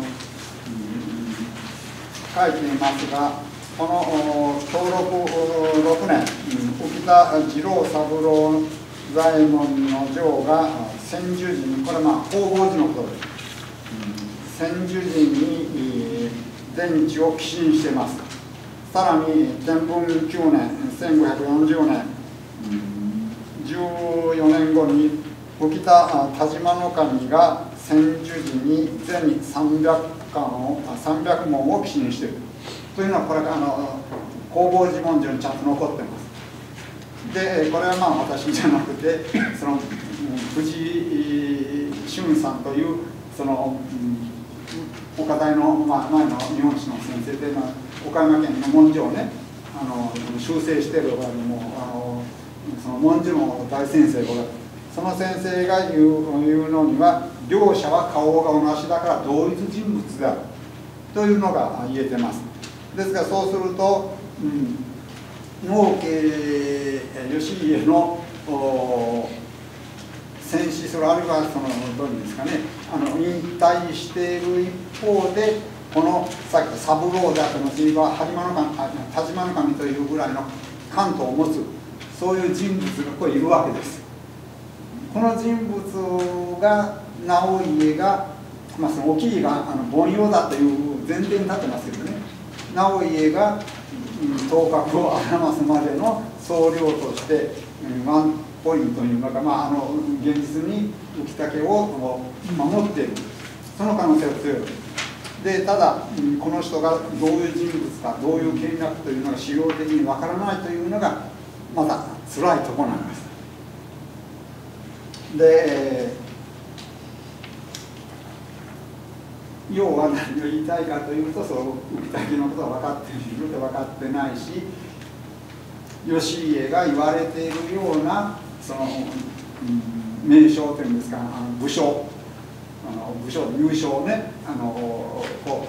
書いていますが、この享禄ろくねん、浮田次郎三郎左衛門の城が千住時に、これはまあ弘法寺のことです。千住時に伝地を寄進しています。さらに天文きゅうねん、せんごひゃくよんじゅうねん、じゅうよねんごに浮田田島の神が千住時に全さんびゃくかんをさんびゃくもんを寄進しているというのは、これがあの弘法寺文書にちゃんと残っています。でこれはまあ私じゃなくて、その藤井俊さんというその、うん、岡大の、まあ、前の日本史の先生で、まあ、岡山県の文書をね、あの修正している場合もあのその文書の大先生が、その先生が言う、言うのには、両者は顔が同じだから同一人物であるというのが言えてます。ですからそうすると、うん、農家義家の戦死する、あるいはそのどういうんですかね、あの引退している一方で、このさっき三郎であったの次は播磨の神、田島の神というぐらいの関東を持つ、そういう人物がここにいるわけです。この人物が直家が、まあ、そのおきいがあの凡庸だという前提に立ってますけどね、直家が頭角を表すまでの総量として、ワンポイントにいうのか、まあ、あの現実に浮竹を守っている、その可能性は強いで、ただこの人がどういう人物か、どういう権力というのが資料的にわからないというのがまた辛いところなんです。で、要は何を言いたいかというと、その浮竹のことは分かっていると分かってないし、義家が言われているようなその、うん、名称というんですか、あの武将、あの武将優勝ね、あのこ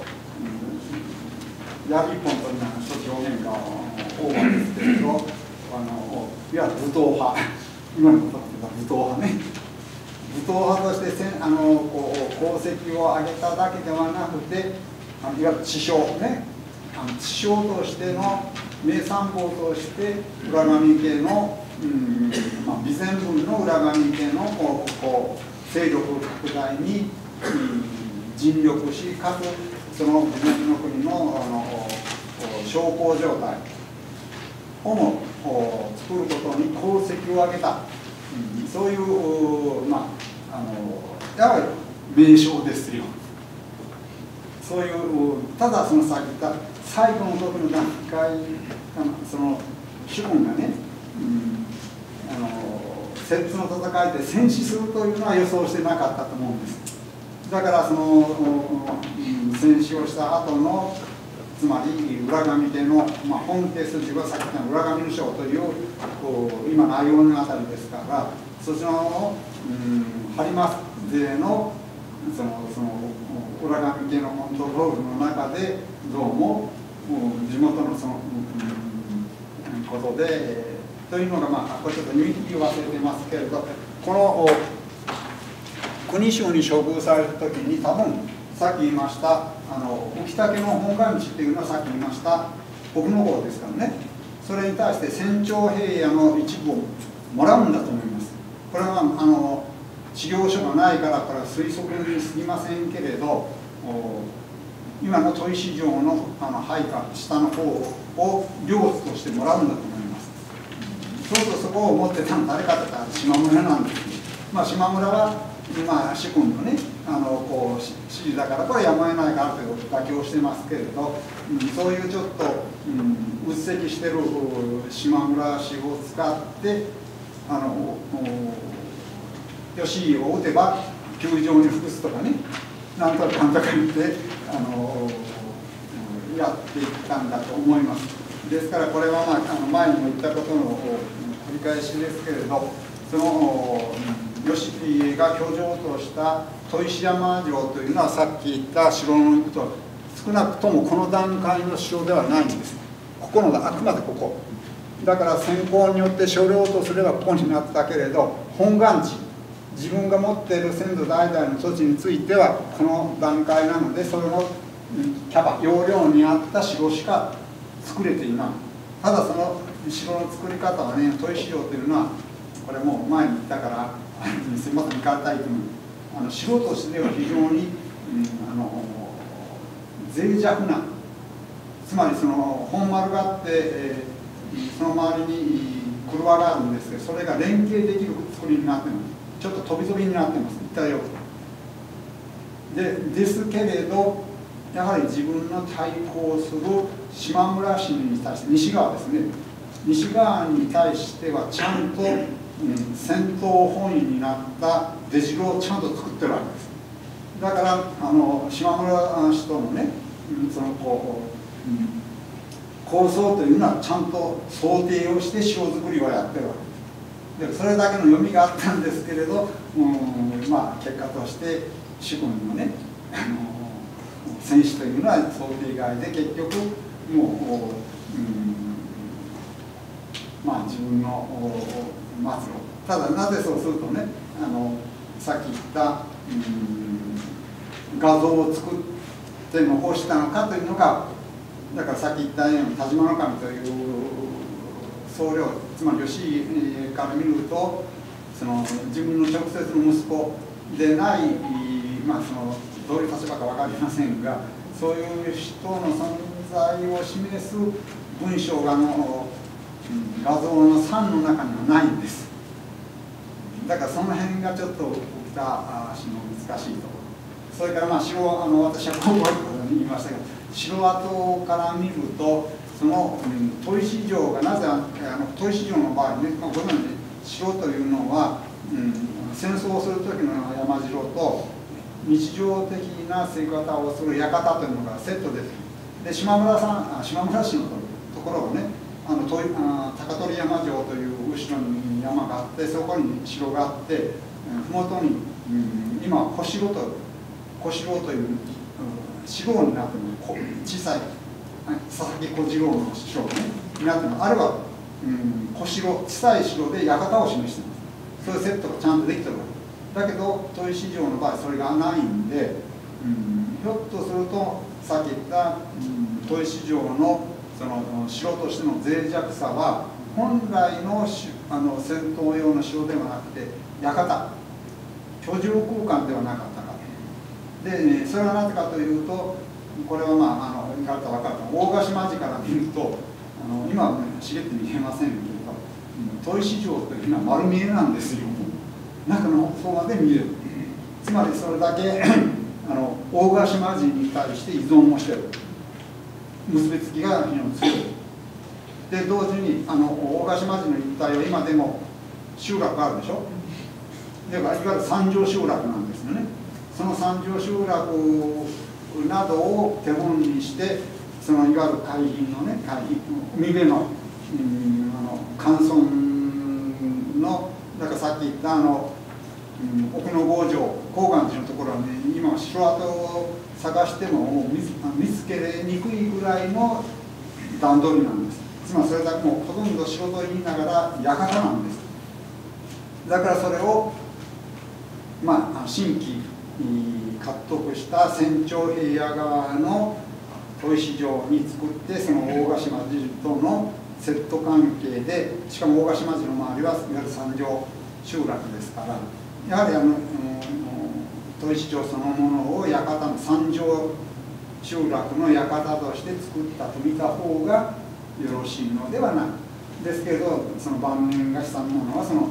う、うん、槍一本というのは一つ表現が多いんですけれど、あのいわゆる武闘派、今のことは武闘派ね、武闘派としてせんあのこう功績を上げただけではなくて、あのいわゆる知将ね、あの知将としての名参謀として浦上家の、うんまあ、備前軍の浦上家のこうこう勢力拡大に、うん、尽力し、かつその備前の国のあの小康状態をも作ることに功績を上げた、うん、そういう、まあ、あのやはり名将ですよ。そういうただそのさっき言った最後の時の段階、その主君がね、うん、あの摂津の戦いで戦死するというのは予想してなかったと思うんです。だからその、うん、戦死をした後の、つまり浦上家の、まあ、本家筋はさっき言った浦上の将という今の相生のあたりですから、そちらの、うん、播磨勢のそのその浦上家のコントロールの中でどうも地元のその、うん、ことで、えー、というのが、まあ、これちょっと言い忘れてますけれど、この国衆に処遇されるときに多分さっき言いましたあの浮竹の本願地っていうのはさっき言いました北の方ですからね、それに対して千長平野の一部をもらうんだと思います。これはあの事業所がないからこれは推測にすぎませんけれど、今の砥石城のあの配下下の方を領地としてもらうんだと思います。そうするとそこを持ってたの誰かというと島村なんですね。まあ、島村は、まあ、主君のねあのこう指示だからこれやむを得ないからという妥協してますけれど、うん、そういうちょっと、うん、うっせきしてる島村氏を使ってあの吉井を打てば球場に服すとかね、なんとかなんとか言ってあのやっていったんだと思います。ですからこれは、まあ、あの前にも言ったことの繰り返しですけれど、その吉井が居城とした砥石山城というのはさっき言った城のと少なくともこの段階の城ではないんです。ここのあくまでここだから先行によって所領とすればここになったけれど、本願地自分が持っている先祖代々の土地についてはこの段階なので、それのキャパ容量に合った城しか作れていない。ただその城の作り方はね、砥石城というのはこれもう前に言ったからすみません見方いと思う。あの城としては非常に、うん、あの脆弱な、つまりその本丸があって、えー、その周りに黒輪があるんですけど、それが連携できる作りになっています。ちょっと飛び飛びになっています。言ったように。でですけれど、やはり自分の対抗する島村氏に対して、西側ですね、西側に対してはちゃんと、うん、戦闘本位になった出城をちゃんと作ってるわけです。だからあの島村氏とのね、そのこう、うん、構想というのはちゃんと想定をして城作りをやってるわけです。でそれだけの読みがあったんですけれど、うん、まあ結果として主君のねあの戦士というのは想定外で結局もう、うん、まあ自分の末路。ただなぜそうするとね、あのさっき言った、うん、画像を作って残したのかというのが、だからさっき言ったように田島守という僧侶、つまり吉井から見るとその自分の直接の息子でない、まあ、そのどういう立場か分かりませんが、そういう人の存在を示す文章があの画像のさんの中にはないんです。だからその辺がちょっと沖田氏の難しいところ。それからまあ城、あの私はこう言いましたけど、城跡から見るとその砥石城がなぜあの砥石城の場合ね、まあ、ご存知城というのは、うん、戦争をする時の山城と日常的な生活をする館というのがセットです。で島村さん島村市のところをね、あのとあ高取山城という後ろに山があって、そこに城があって、麓に、うん、今は小城と小城という、うん、城になっている小さい佐々木小次郎の城ねになっています。あれは、うん、小城小さい城で館を示しています。そういうセットがちゃんとできてるわけだけど、砥石城の場合それがないんで、うん、ひょっとするとさっき言った、うん、砥石城のその城としての脆弱さは本来のあの戦闘用の城ではなくて館居住空間ではなかったかで、ね、それはなぜかというと、これはまああの言われたら分かると大ヶ島寺から見るとあの今は、ね、茂って見えませんけど、砥石城というのは丸見えなんですよ。中の方まで見える。つまりそれだけあの大ヶ島寺に対して依存もしてる。結びつきが非常に強い。で同時にあの大ヶ島寺の一帯は今でも集落があるでしょ。だからいわゆる三条集落なんですよね。その三条集落などを手本にして、そのいわゆる海浜のね、海浜海辺の、うん、あの寒村の、だからさっき言ったあの、うん、奥の郷城高岩寺のところはね、今城跡を探してももう 見, 見つけにくいぐらいの段取りなんです。つまりそれだけもうほとんど城と言いながら館なんです。だからそれをまあ新規獲得した仙長平野側の砥石城に作って、その大ヶ島寺とのセット関係で、しかも大ヶ島寺の周りはいわゆる三条集落ですから、 やはりあの砥石町そのものを館の三条集落の館として作ったと見た方がよろしいのではないですけれど、その晩年がしたものはその、うん、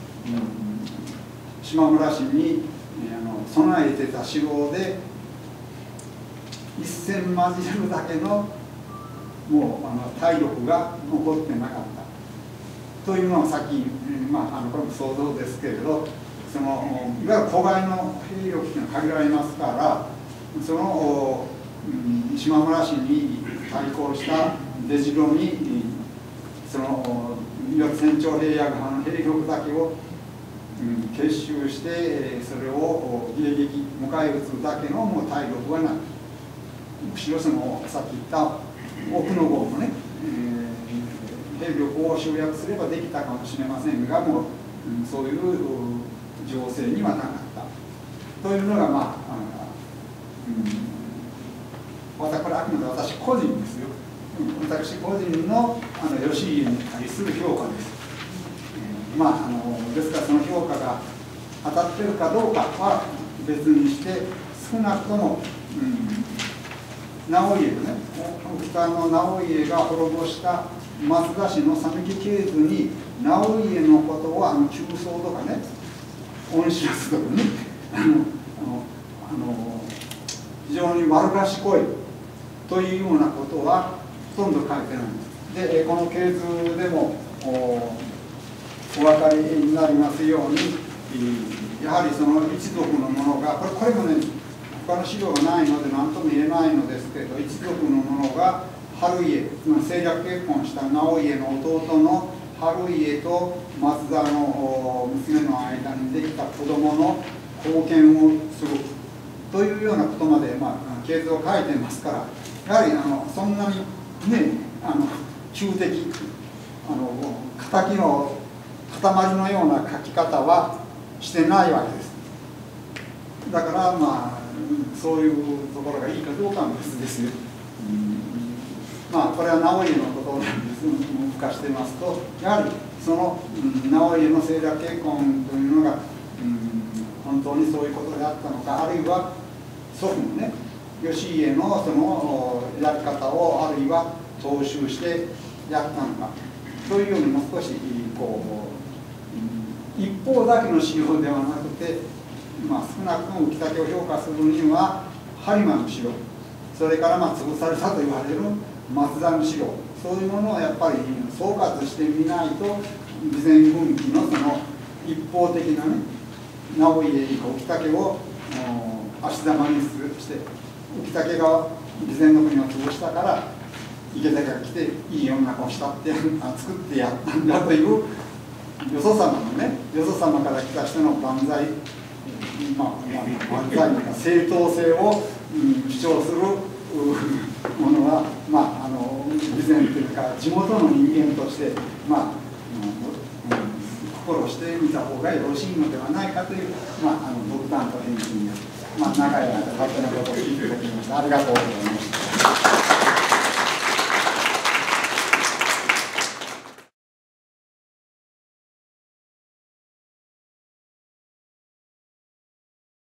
島村市にあの備えてた城で一戦交じるだけのもうあの体力が残ってなかったというのはさっき、まあ、あのこれも想像ですけれど、そのいわゆる子飼いの兵力というのは限られますから、その、うん、島村市に対抗した出城にその船長平野側の兵力だけを、うん、結集してそれを迎撃迎え撃つだけのもう体力はない。むしろそのさっき言った奥の方のね、えー、兵力を集約すればできたかもしれませんが、もう、うん、そういう情勢にはなかったというのが、まあ、あの、うん、私これあくまで私個人ですよ。私個人のあの義家に対する評価です。えー、まああのですからその評価が当たってるかどうかは別にして、少なくとも、うん、直家のね、北の直家が滅ぼした松田氏の讃岐系図に直家のことをあの旧僧とかね、恩知らずとかね、あのあのあの非常に悪賢いというようなことはほとんど書いてないんです。で、この系図でも お, お分かりになりますように、やはりその一族のものが、これこれもね、他の資料がないので何とも言えないのですけど、一族のものが春家、政略結婚した直家の弟の春家と松田の娘の間にできた子供の貢献をするというようなことまで、まあ、系図を書いてますから、やはりあのそんなにね、あの中的あの敵の塊のような書き方はしてないわけです。だからまあそういうところがいいかどうかは別ですよ。うん、まあこれは直家のことなんです。浮かしてますと、やはりその、うん、直家の政略結婚というのが、うん、本当にそういうことであったのか、あるいは祖父のね、義家のそのやり方をあるいは踏襲してやったのかというようにも少しこう一方だけの資料ではなくて、まあ、少なくとも浮竹を評価するには播磨の資料、それからまあ潰されたと言われる松田の資料、そういうものをやっぱり総括してみないと備前軍記のその一方的なね、直家浮竹を足玉にして浮竹が備前の国を潰したから池田が来ていい女をしたって作ってやったんだというよそ様のね、よそ様から来た人の万歳、まあ、万歳というか正当性を、うん、主張するものは、まあ、あの備前というか地元の人間として、まあ、うん、心してみた方がよろしいのではないかという、まあ、あの独断と偏見や、まあ、長い間勝手なことを聞いていただきました。ありがとうございました。